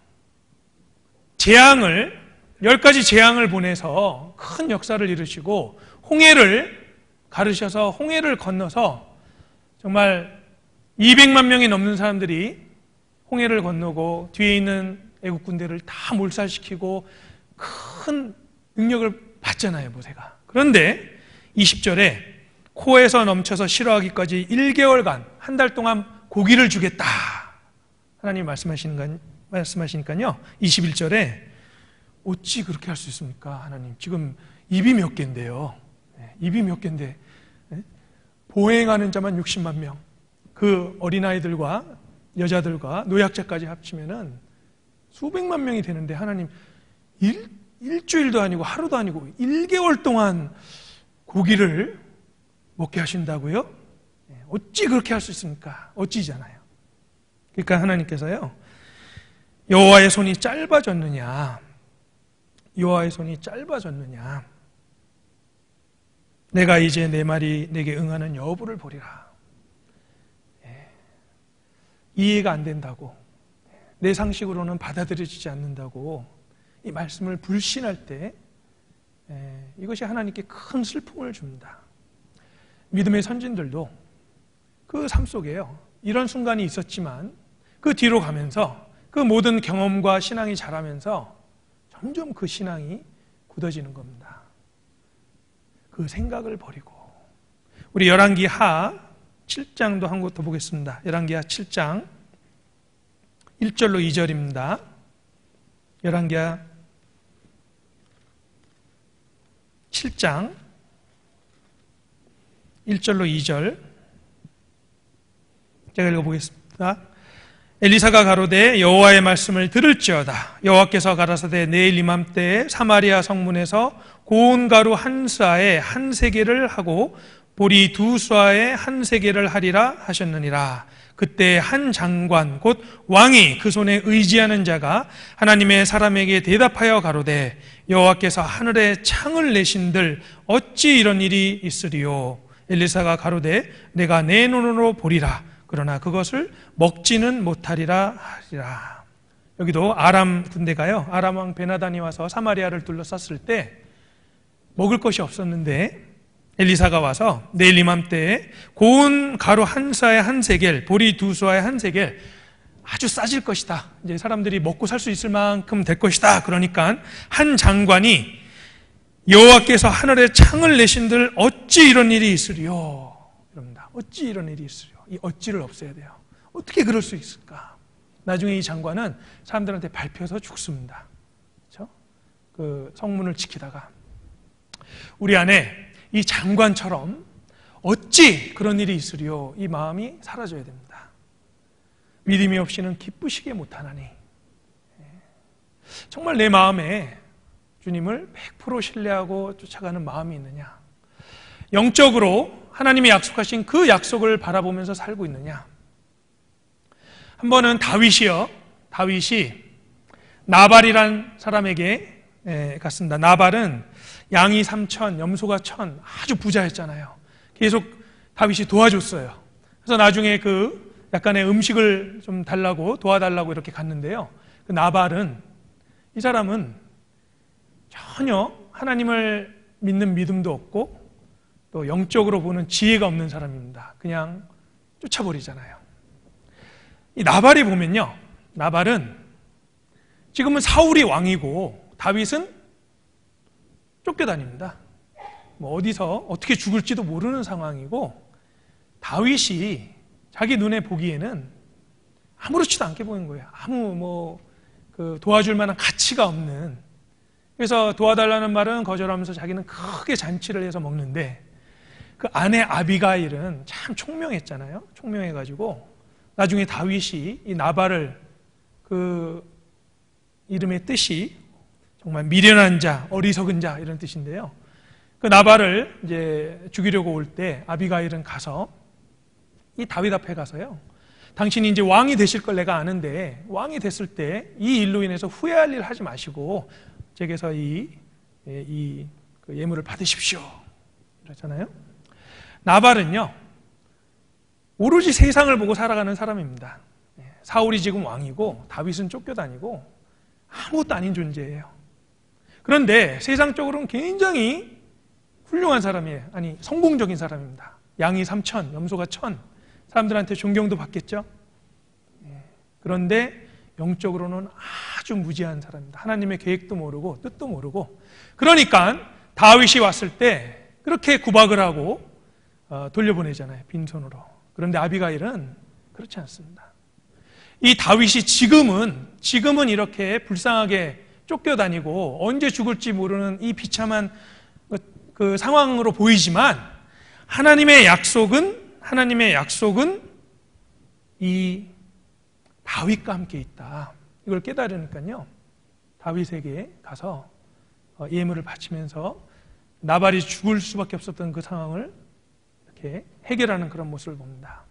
10가지 재앙을 보내서 큰 역사를 이루시고 홍해를 가르셔서 홍해를 건너서 정말 200만 명이 넘는 사람들이 홍해를 건너고 뒤에 있는 애국 군대를 다 몰살시키고 큰 능력을 받잖아요, 모세가. 그런데 20절에 코에서 넘쳐서 싫어하기까지 1개월간 한 달 동안 고기를 주겠다. 하나님이 말씀하시니까요. 21절에 어찌 그렇게 할 수 있습니까? 하나님 지금 입이 몇 개인데요. 입이 몇 개인데 보행하는 자만 60만 명, 그 어린아이들과 여자들과 노약자까지 합치면은 수백만 명이 되는데 하나님 일주일도 아니고 하루도 아니고 1개월 동안 고기를 먹게 하신다고요? 어찌 그렇게 할 수 있습니까? 어찌잖아요. 그러니까 하나님께서요, 여호와의 손이 짧아졌느냐, 여호와의 손이 짧아졌느냐, 내가 이제 내 말이 내게 응하는 여부를 보리라. 이해가 안 된다고, 내 상식으로는 받아들여지지 않는다고 이 말씀을 불신할 때 이것이 하나님께 큰 슬픔을 줍니다. 믿음의 선진들도 그 삶 속에요, 이런 순간이 있었지만 그 뒤로 가면서 그 모든 경험과 신앙이 자라면서 점점 그 신앙이 굳어지는 겁니다. 그 생각을 버리고. 우리 열왕기하 7장도 한 곳 더 보겠습니다. 열왕기하 7장 1절로 2절입니다. 열왕기하 7장 1절로 2절 제가 읽어보겠습니다. 엘리사가 가로되 여호와의 말씀을 들을지어다. 여호와께서 가라사대 내일 이맘때에 사마리아 성문에서 고운 가루 한 스아에 한 세겔을 하고 보리 두 스아에 한 세겔을 하리라 하셨느니라. 그때 한 장관 곧 왕이 그 손에 의지하는 자가 하나님의 사람에게 대답하여 가로되 여호와께서 하늘에 창을 내신들 어찌 이런 일이 있으리요. 엘리사가 가로되 내가 내 눈으로 보리라. 그러나 그것을 먹지는 못하리라 하리라. 여기도 아람 군대가요, 아람 왕 베나단이 와서 사마리아를 둘러쌌을 때 먹을 것이 없었는데 엘리사가 와서 내일 이맘때에 고운 가루 한 사에 한 세겔, 보리 두 수아에 한 세겔, 아주 싸질 것이다. 이제 사람들이 먹고 살 수 있을 만큼 될 것이다. 그러니까 한 장관이 여호와께서 하늘에 창을 내신들 어찌 이런 일이 있으리요. 이럽니다. 어찌 이런 일이 있으리요. 이 어찌를 없애야 돼요. 어떻게 그럴 수 있을까? 나중에 이 장관은 사람들한테 밟혀서 죽습니다. 그렇죠? 그 성문을 지키다가. 우리 안에 이 장관처럼 어찌 그런 일이 있으리요, 이 마음이 사라져야 됩니다. 믿음이 없이는 기쁘시게 못하나니. 정말 내 마음에 주님을 100% 신뢰하고 쫓아가는 마음이 있느냐, 영적으로 하나님이 약속하신 그 약속을 바라보면서 살고 있느냐. 한 번은 다윗이 나발이란 사람에게 갔습니다. 나발은 양이 3천, 염소가 1,000, 아주 부자였잖아요. 계속 다윗이 도와줬어요. 그래서 나중에 그 약간의 음식을 좀 달라고 도와달라고 이렇게 갔는데요. 그 나발은, 이 사람은 전혀 하나님을 믿는 믿음도 없고 또 영적으로 보는 지혜가 없는 사람입니다. 그냥 쫓아버리잖아요. 이 나발이 보면요, 나발은 지금은 사울이 왕이고 다윗은 쫓겨다닙니다. 뭐 어디서 어떻게 죽을지도 모르는 상황이고, 다윗이 자기 눈에 보기에는 아무렇지도 않게 보이는 거예요. 아무 도와줄 만한 가치가 없는. 그래서 도와달라는 말은 거절하면서 자기는 크게 잔치를 해서 먹는데, 그 아내 아비가일은 참 총명했잖아요. 총명해가지고 나중에 다윗이 이 나발을, 그 이름의 뜻이 정말 미련한 자, 어리석은 자 이런 뜻인데요. 그 나발을 이제 죽이려고 올 때 아비가일은 가서 이 다윗 앞에 가서요, 당신이 이제 왕이 되실 걸 내가 아는데 왕이 됐을 때 이 일로 인해서 후회할 일 하지 마시고 제게서 그 예물을 받으십시오 그러잖아요. 나발은요, 오로지 세상을 보고 살아가는 사람입니다. 사울이 지금 왕이고 다윗은 쫓겨다니고 아무것도 아닌 존재예요. 그런데 세상적으로는 굉장히 훌륭한 사람이에요. 아니, 성공적인 사람입니다. 양이 3천, 염소가 1,000, 사람들한테 존경도 받겠죠. 그런데 영적으로는 아주 무지한 사람입니다. 하나님의 계획도 모르고 뜻도 모르고. 그러니까 다윗이 왔을 때 그렇게 구박을 하고 돌려보내잖아요, 빈손으로. 그런데 아비가일은 그렇지 않습니다. 이 다윗이 지금은 이렇게 불쌍하게 쫓겨다니고 언제 죽을지 모르는 이 비참한 그 상황으로 보이지만, 하나님의 약속은 이 다윗과 함께 있다. 이걸 깨달으니까요, 다윗에게 가서 예물을 바치면서 나발이 죽을 수밖에 없었던 그 상황을 이렇게 해결하는 그런 모습을 봅니다.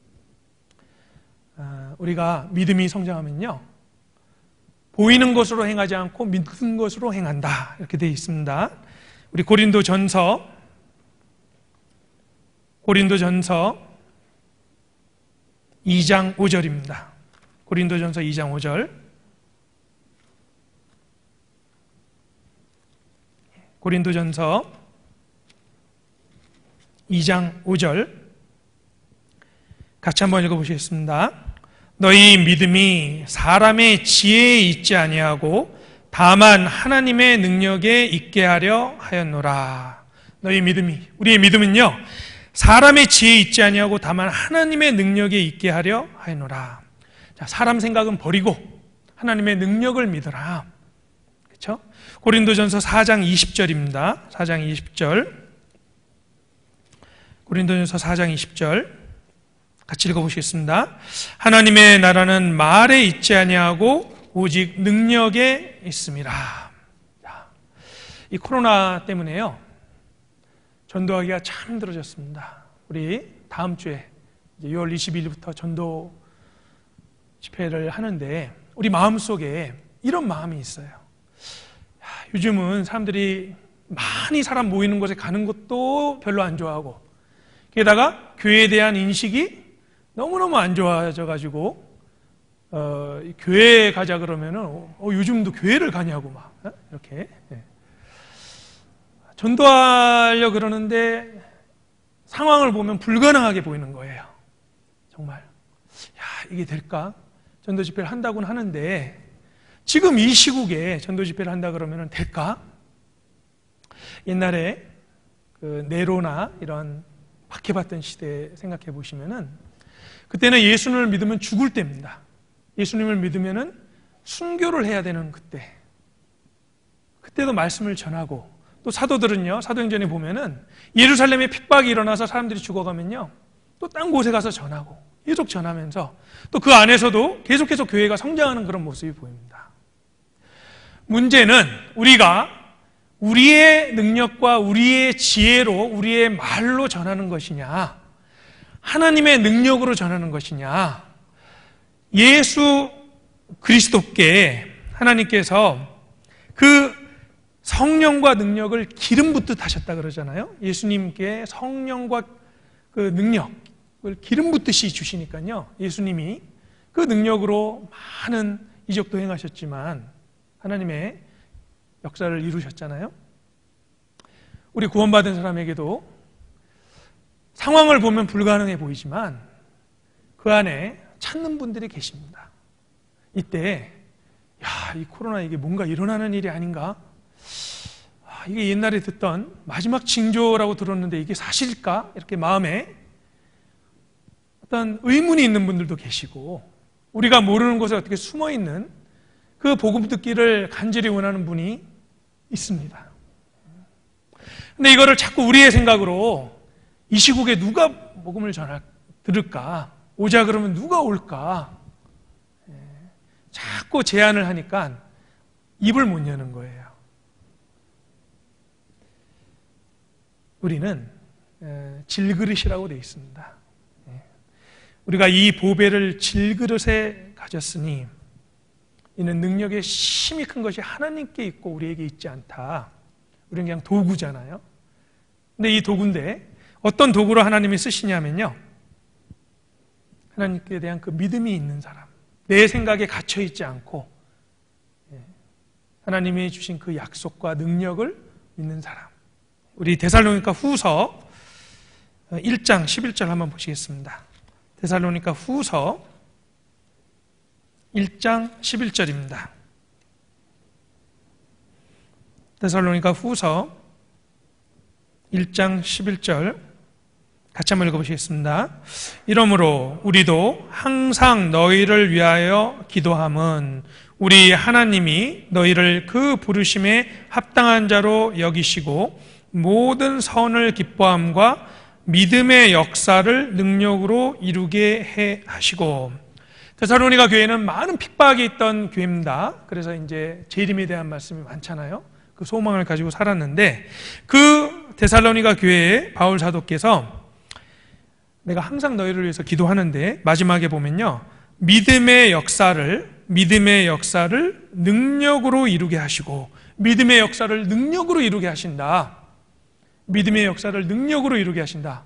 우리가 믿음이 성장하면요, 보이는 것으로 행하지 않고 믿는 것으로 행한다, 이렇게 되어 있습니다. 우리 고린도전서 2장 5절입니다. 고린도전서 2장 5절. 고린도전서 2장 5절 같이 한번 읽어보시겠습니다. 너희 믿음이 사람의 지혜에 있지 아니하고 다만 하나님의 능력에 있게 하려 하였노라. 너희 믿음이, 우리의 믿음은요, 사람의 지혜에 있지 아니하고 다만 하나님의 능력에 있게 하려 하였노라. 자, 사람 생각은 버리고 하나님의 능력을 믿어라. 그렇죠? 고린도전서 4장 20절입니다. 4장 20절. 고린도전서 4장 20절 같이 읽어보시겠습니다. 하나님의 나라는 말에 있지 아니하고 오직 능력에 있습니다. 이 코로나 때문에요, 전도하기가 참 힘들어졌습니다. 우리 다음 주에 6월 22일부터 전도 집회를 하는데 우리 마음속에 이런 마음이 있어요. 요즘은 사람들이 많이 사람 모이는 곳에 가는 것도 별로 안 좋아하고, 게다가 교회에 대한 인식이 너무너무 안 좋아져가지고 교회에 가자 그러면은 요즘도 교회를 가냐고 막 이렇게 전도하려 그러는데 상황을 보면 불가능하게 보이는 거예요. 정말 이게 될까? 전도 집회를 한다고는 하는데 지금 이 시국에 전도 집회를 한다 그러면 될까? 옛날에 그 네로나 이런 박해받던 시대 생각해 보시면은, 그때는 예수님을 믿으면 죽을 때입니다. 예수님을 믿으면은 순교를 해야 되는 그때도 말씀을 전하고, 또 사도들은요, 사도행전에 보면은 예루살렘에 핍박이 일어나서 사람들이 죽어가면요, 또 딴 곳에 가서 전하고 계속 전하면서 또 그 안에서도 계속해서 교회가 성장하는 그런 모습이 보입니다. 문제는 우리가 우리의 능력과 우리의 지혜로, 우리의 말로 전하는 것이냐, 하나님의 능력으로 전하는 것이냐. 예수 그리스도께 하나님께서 그 성령과 능력을 기름 붓듯 하셨다 그러잖아요. 예수님께 성령과 그 능력, 기름 붓듯이 주시니까요. 예수님이 그 능력으로 많은 이적도 행하셨지만 하나님의 역사를 이루셨잖아요. 우리 구원받은 사람에게도 상황을 보면 불가능해 보이지만 그 안에 찾는 분들이 계십니다. 이때 이 코로나 이게 뭔가 일어나는 일이 아닌가? 이게 옛날에 듣던 마지막 징조라고 들었는데 이게 사실일까? 이렇게 마음에 어떤 의문이 있는 분들도 계시고 우리가 모르는 곳에 어떻게 숨어있는 그 복음 듣기를 간절히 원하는 분이 있습니다. 근데 이거를 자꾸 우리의 생각으로 이 시국에 누가 복음을 들을까? 오자 그러면 누가 올까? 자꾸 제안을 하니까 입을 못 여는 거예요. 우리는 질그릇이라고 되어 있습니다. 우리가 이 보배를 질그릇에 가졌으니 이는 능력의 힘이 큰 것이 하나님께 있고 우리에게 있지 않다. 우리는 그냥 도구잖아요. 근데 이 도구인데 어떤 도구로 하나님이 쓰시냐면요, 하나님께 대한 그 믿음이 있는 사람, 내 생각에 갇혀있지 않고 하나님이 주신 그 약속과 능력을 믿는 사람. 우리 데살로니가 후서 1장 11절 한번 보시겠습니다. 데살로니가 후서 1장 11절입니다. 데살로니가 후서 1장 11절 같이 한번 읽어보시겠습니다. 이러므로 우리도 항상 너희를 위하여 기도함은 우리 하나님이 너희를 그 부르심에 합당한 자로 여기시고 모든 선을 기뻐함과 믿음의 역사를 능력으로 이루게 해 하시고. 데살로니가 교회는 많은 핍박이 있던 교회입니다. 그래서 이제 재림에 대한 말씀이 많잖아요. 그 소망을 가지고 살았는데 그 데살로니가 교회에 바울 사도께서 내가 항상 너희를 위해서 기도하는데 마지막에 보면요, 믿음의 역사를 능력으로 이루게 하시고, 믿음의 역사를 능력으로 이루게 하신다. 믿음의 역사를 능력으로 이루게 하신다.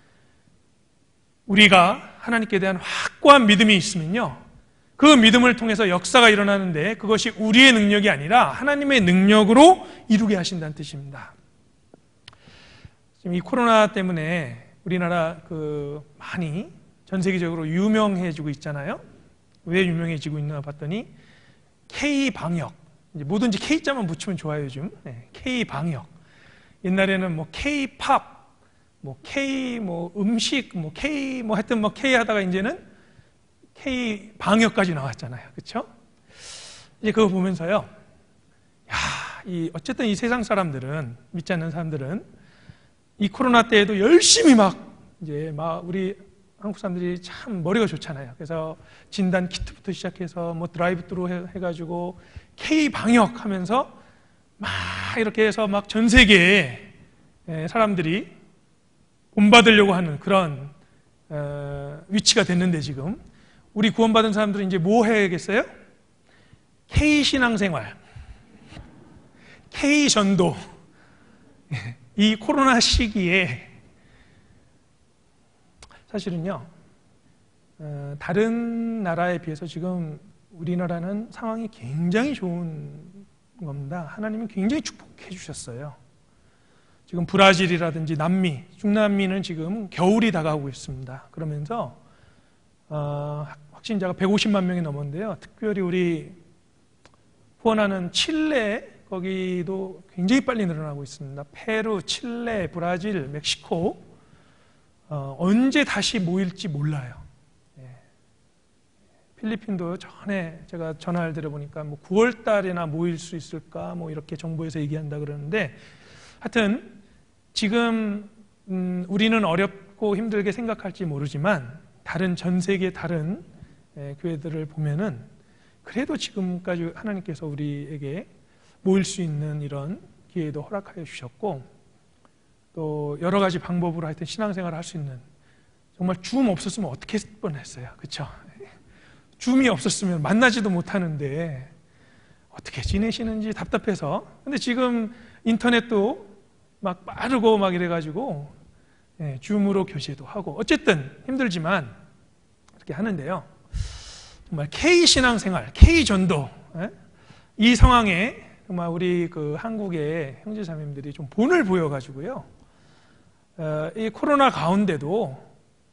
우리가 하나님께 대한 확고한 믿음이 있으면요, 그 믿음을 통해서 역사가 일어나는데 그것이 우리의 능력이 아니라 하나님의 능력으로 이루게 하신다는 뜻입니다. 지금 이 코로나 때문에 우리나라 많이 전 세계적으로 유명해지고 있잖아요. 왜 유명해지고 있나 봤더니 K-방역, 이제 뭐든지 K자만 붙이면 좋아요 요즘. K-방역. 옛날에는 뭐 K-팝, 뭐 K 음식, 뭐 K 하여튼 뭐 K 하다가 이제는 K-방역까지 나왔잖아요. 그렇죠? 이제 그거 보면서요, 어쨌든 이 세상 사람들은, 믿지 않는 사람들은 이 코로나 때에도 열심히 우리 한국 사람들이 참 머리가 좋잖아요. 그래서 진단 키트부터 시작해서 뭐 드라이브스루 해가지고 K 방역 하면서 막 이렇게 해서 막 전 세계에 사람들이 본받으려고 하는 그런 위치가 됐는데, 지금 우리 구원받은 사람들은 이제 뭐 해야겠어요? K 신앙생활, K 전도. 이 코로나 시기에 사실은요, 다른 나라에 비해서 지금 우리나라는 상황이 굉장히 좋은 겁니다. 하나님은 굉장히 축복해 주셨어요. 지금 브라질이라든지 남미, 중남미는 지금 겨울이 다가오고 있습니다. 그러면서 확진자가 150만 명이 넘었는데요, 특별히 우리 후원하는 칠레, 거기도 굉장히 빨리 늘어나고 있습니다. 페루, 칠레, 브라질, 멕시코, 언제 다시 모일지 몰라요. 필리핀도 전에 제가 전화를 드려보니까 뭐 9월 달에나 모일 수 있을까 뭐 이렇게 정부에서 얘기한다 그러는데, 하여튼 지금 우리는 어렵고 힘들게 생각할지 모르지만 전 세계 다른 교회들을 보면은 그래도 지금까지 하나님께서 우리에게 모일 수 있는 이런 기회도 허락하여 주셨고, 또 여러 가지 방법으로 하여튼 신앙생활을 할 수 있는, 정말 줌 없었으면 어떻게 했을 뻔했어요. 그렇죠? 줌이 없었으면 만나지도 못하는데 어떻게 지내시는지 답답해서. 근데 지금 인터넷도 막 빠르고 막 이래가지고 줌으로 교제도 하고 어쨌든 힘들지만 이렇게 하는데요. 정말 K신앙생활, K전도, 이 상황에 정말 우리 그 한국의 형제자매님들이 좀 본을 보여가지고요. 이 코로나 가운데도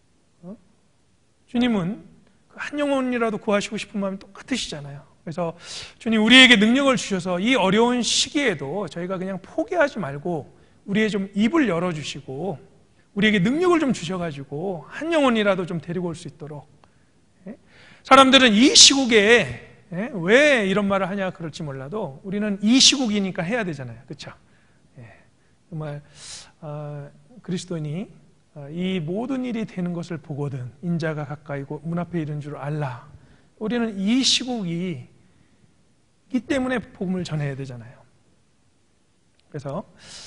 주님은 한 영혼이라도 구하시고 싶은 마음이 똑같으시잖아요. 그래서 주님 우리에게 능력을 주셔서 이 어려운 시기에도 저희가 그냥 포기하지 말고 우리의 좀 입을 열어주시고 우리에게 능력을 좀 주셔가지고 한 영혼이라도 좀 데리고 올 수 있도록. 사람들은 이 시국에 왜 이런 말을 하냐 그럴지 몰라도 우리는 이 시국이니까 해야 되잖아요. 그렇죠? 정말 그리스도인이 이 모든 일이 되는 것을 보거든 인자가 가까이고 문 앞에 이른 줄 알라. 우리는 이 시국이 이 때문에 복음을 전해야 되잖아요. 그래서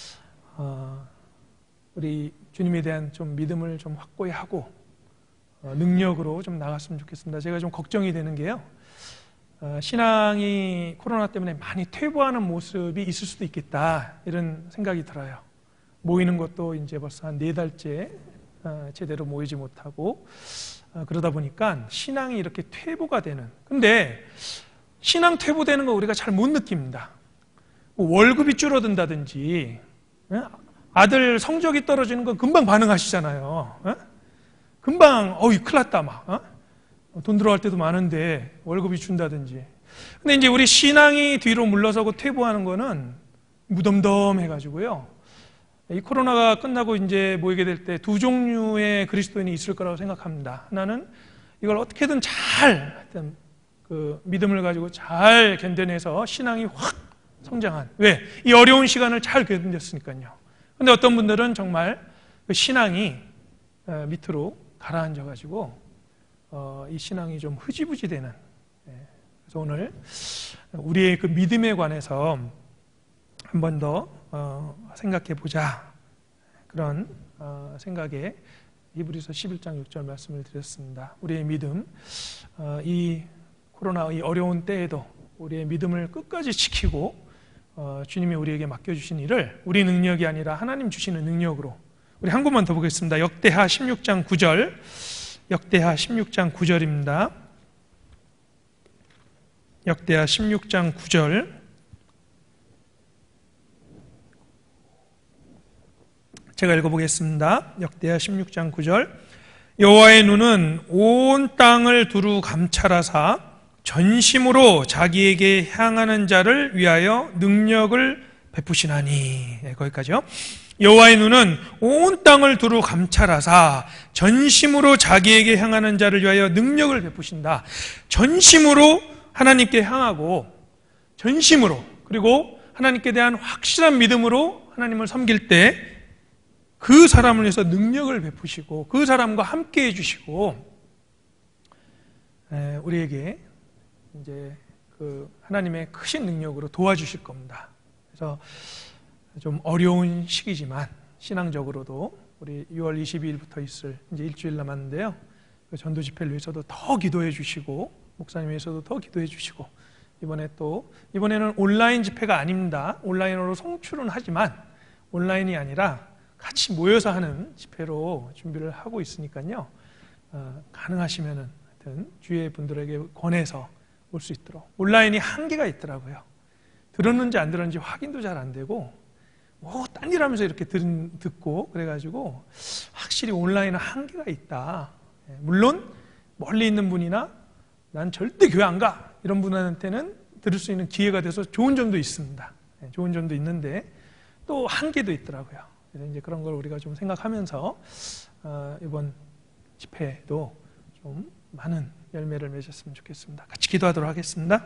우리 주님에 대한 좀 믿음을 좀 확고히 하고 능력으로 좀 나갔으면 좋겠습니다. 제가 좀 걱정이 되는 게요. 신앙이 코로나 때문에 많이 퇴보하는 모습이 있을 수도 있겠다 이런 생각이 들어요. 모이는 것도 이제 벌써 한 4달째 제대로 모이지 못하고 그러다 보니까 신앙이 이렇게 퇴보가 되는. 근데 신앙 퇴보되는 거 우리가 잘 못 느낍니다. 월급이 줄어든다든지 아들 성적이 떨어지는 건 금방 반응하시잖아요. 금방 큰일 났다 막 돈 들어갈 때도 많은데 월급이 준다든지. 근데 이제 우리 신앙이 뒤로 물러서고 퇴보하는 거는 무덤덤해가지고요. 이 코로나가 끝나고 이제 모이게 될 때 두 종류의 그리스도인이 있을 거라고 생각합니다. 하나는 이걸 어떻게든 잘 그 믿음을 가지고 잘 견뎌내서 신앙이 확 성장한. 왜? 이 어려운 시간을 잘 견뎠으니까요. 근데 어떤 분들은 정말 그 신앙이 밑으로 가라앉아가지고 이 신앙이 좀 흐지부지 되는. 그래서 오늘 우리의 그 믿음에 관해서 한 번 더 생각해 보자. 그런 생각에 히브리서 11장 6절 말씀을 드렸습니다. 우리의 믿음, 이 코로나 이 어려운 때에도 우리의 믿음을 끝까지 지키고 주님이 우리에게 맡겨주신 일을 우리 능력이 아니라 하나님 주시는 능력으로. 우리 한 번만 더 보겠습니다. 역대하 16장 9절. 역대하 16장 9절입니다. 역대하 16장 9절. 제가 읽어보겠습니다. 역대하 16장 9절. 여호와의 눈은 온 땅을 두루 감찰하사 전심으로 자기에게 향하는 자를 위하여 능력을 베푸시나니. 거기까지요. 여호와의 눈은 온 땅을 두루 감찰하사 전심으로 자기에게 향하는 자를 위하여 능력을 베푸신다. 전심으로 하나님께 향하고 전심으로 그리고 하나님께 대한 확실한 믿음으로 하나님을 섬길 때 그 사람을 위해서 능력을 베푸시고 그 사람과 함께 해주시고 우리에게 이제 그 하나님의 크신 능력으로 도와주실 겁니다. 그래서 좀 어려운 시기지만 신앙적으로도 우리 6월 22일부터 있을 이제 일주일 남았는데요. 그 전도 집회를 위해서도 더 기도해 주시고 목사님 위해서도 더 기도해 주시고 이번에는 온라인 집회가 아닙니다. 온라인으로 송출은 하지만 온라인이 아니라 같이 모여서 하는 집회로 준비를 하고 있으니까요. 가능하시면은 하여튼 주위의 분들에게 권해서 올 수 있도록. 온라인이 한계가 있더라고요. 들었는지 안 들었는지 확인도 잘 안 되고 딴 일 하면서 이렇게 듣고 그래가지고 확실히 온라인은 한계가 있다. 물론 멀리 있는 분이나 난 절대 교회 안 가 이런 분한테는 들을 수 있는 기회가 돼서 좋은 점도 있습니다. 좋은 점도 있는데 또 한계도 있더라고요. 그래서 이제 그런 걸 우리가 좀 생각하면서 이번 집회도 좀 많은 열매를 맺었으면 좋겠습니다. 같이 기도하도록 하겠습니다.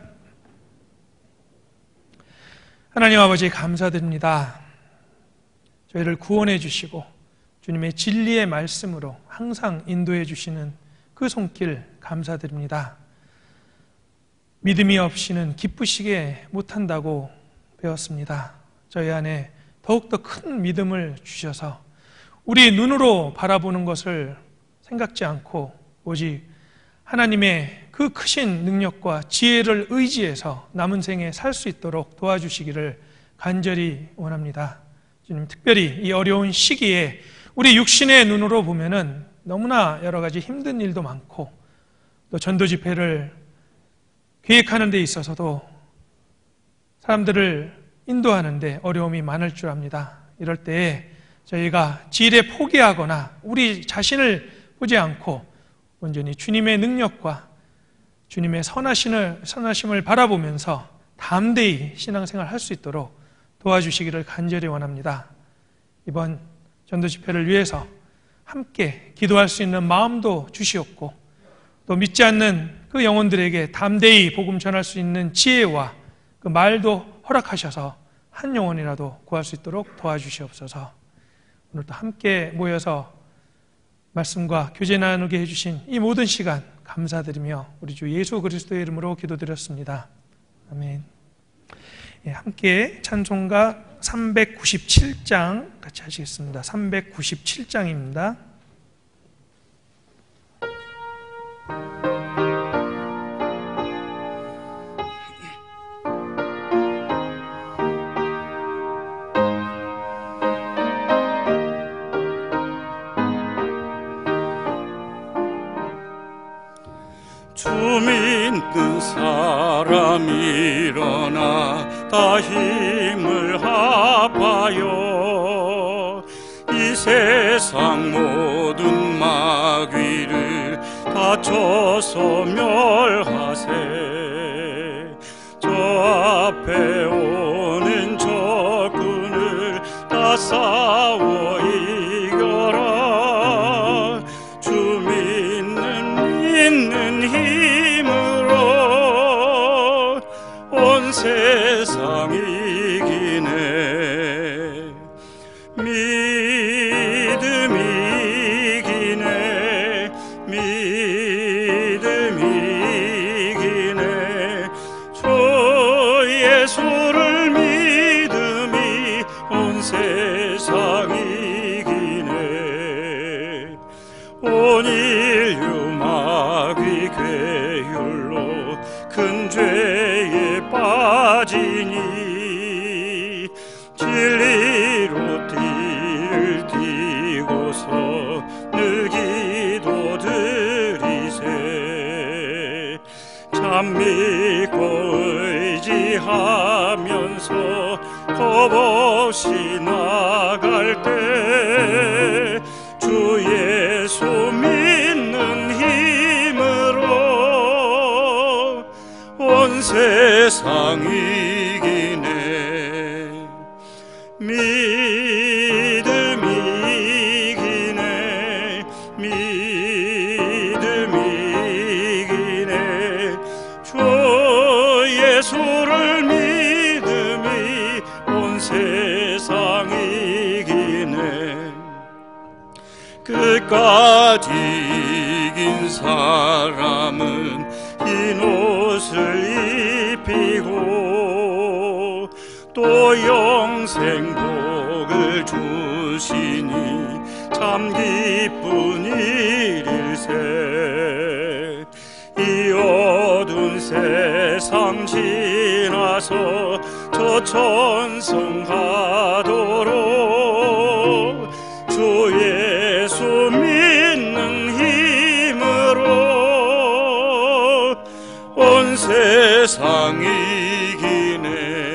하나님 아버지 감사드립니다. 저희를 구원해 주시고 주님의 진리의 말씀으로 항상 인도해 주시는 그 손길 감사드립니다. 믿음이 없이는 기쁘시게 못한다고 배웠습니다. 저희 안에 더욱더 큰 믿음을 주셔서 우리 눈으로 바라보는 것을 생각지 않고 오직 하나님의 그 크신 능력과 지혜를 의지해서 남은 생에 살 수 있도록 도와주시기를 간절히 원합니다. 주님, 특별히 이 어려운 시기에 우리 육신의 눈으로 보면은 너무나 여러 가지 힘든 일도 많고 또 전도 집회를 계획하는 데 있어서도 사람들을 인도하는데 어려움이 많을 줄 압니다. 이럴 때에 저희가 지레 포기하거나 우리 자신을 보지 않고 온전히 주님의 능력과 주님의 선하심을 바라보면서 담대히 신앙생활을 할 수 있도록 도와주시기를 간절히 원합니다. 이번 전도 집회를 위해서 함께 기도할 수 있는 마음도 주시옵고 또 믿지 않는 그 영혼들에게 담대히 복음 전할 수 있는 지혜와 그 말도 허락하셔서 한 영혼이라도 구할 수 있도록 도와주시옵소서. 오늘도 함께 모여서 말씀과 교제 나누게 해주신 이 모든 시간 감사드리며 우리 주 예수 그리스도의 이름으로 기도드렸습니다. 아멘. 함께 찬송가 397장 같이 하시겠습니다. 397장입니다. 주 믿는 사람 일어나 다 힘을 합하여 이 세상 모든 마귀를 다 쳐서 멸하세. 저 앞에 오는 적군을 다 싸워 이겨라. 주 믿는 힘으로 온 세상 이기네. 믿음이 이기네. 믿음이 이기네. 주 예수를 믿음이 온 세상 이기네. 온 인류 마귀 괴율로 큰 죄에 빠지니 진리로 띠를 띠고서 늘 기도 드리세. 참 믿고 의지하면서 겁없이 나갈 때 주 예수 믿는 힘으로 온 세상 이기네. 믿음이 이기네. 믿음이 이기네. 주 예수를 믿음이 온 세상 이기네. 끝까지 이긴 사람은 흰 옷을 입히고 또 영생 복을 주시니 참 기쁜 일일세. 이 어두운 세상 지나서 저 천성 가도록 주 예수 믿는 힘으로 온 세상 이기네.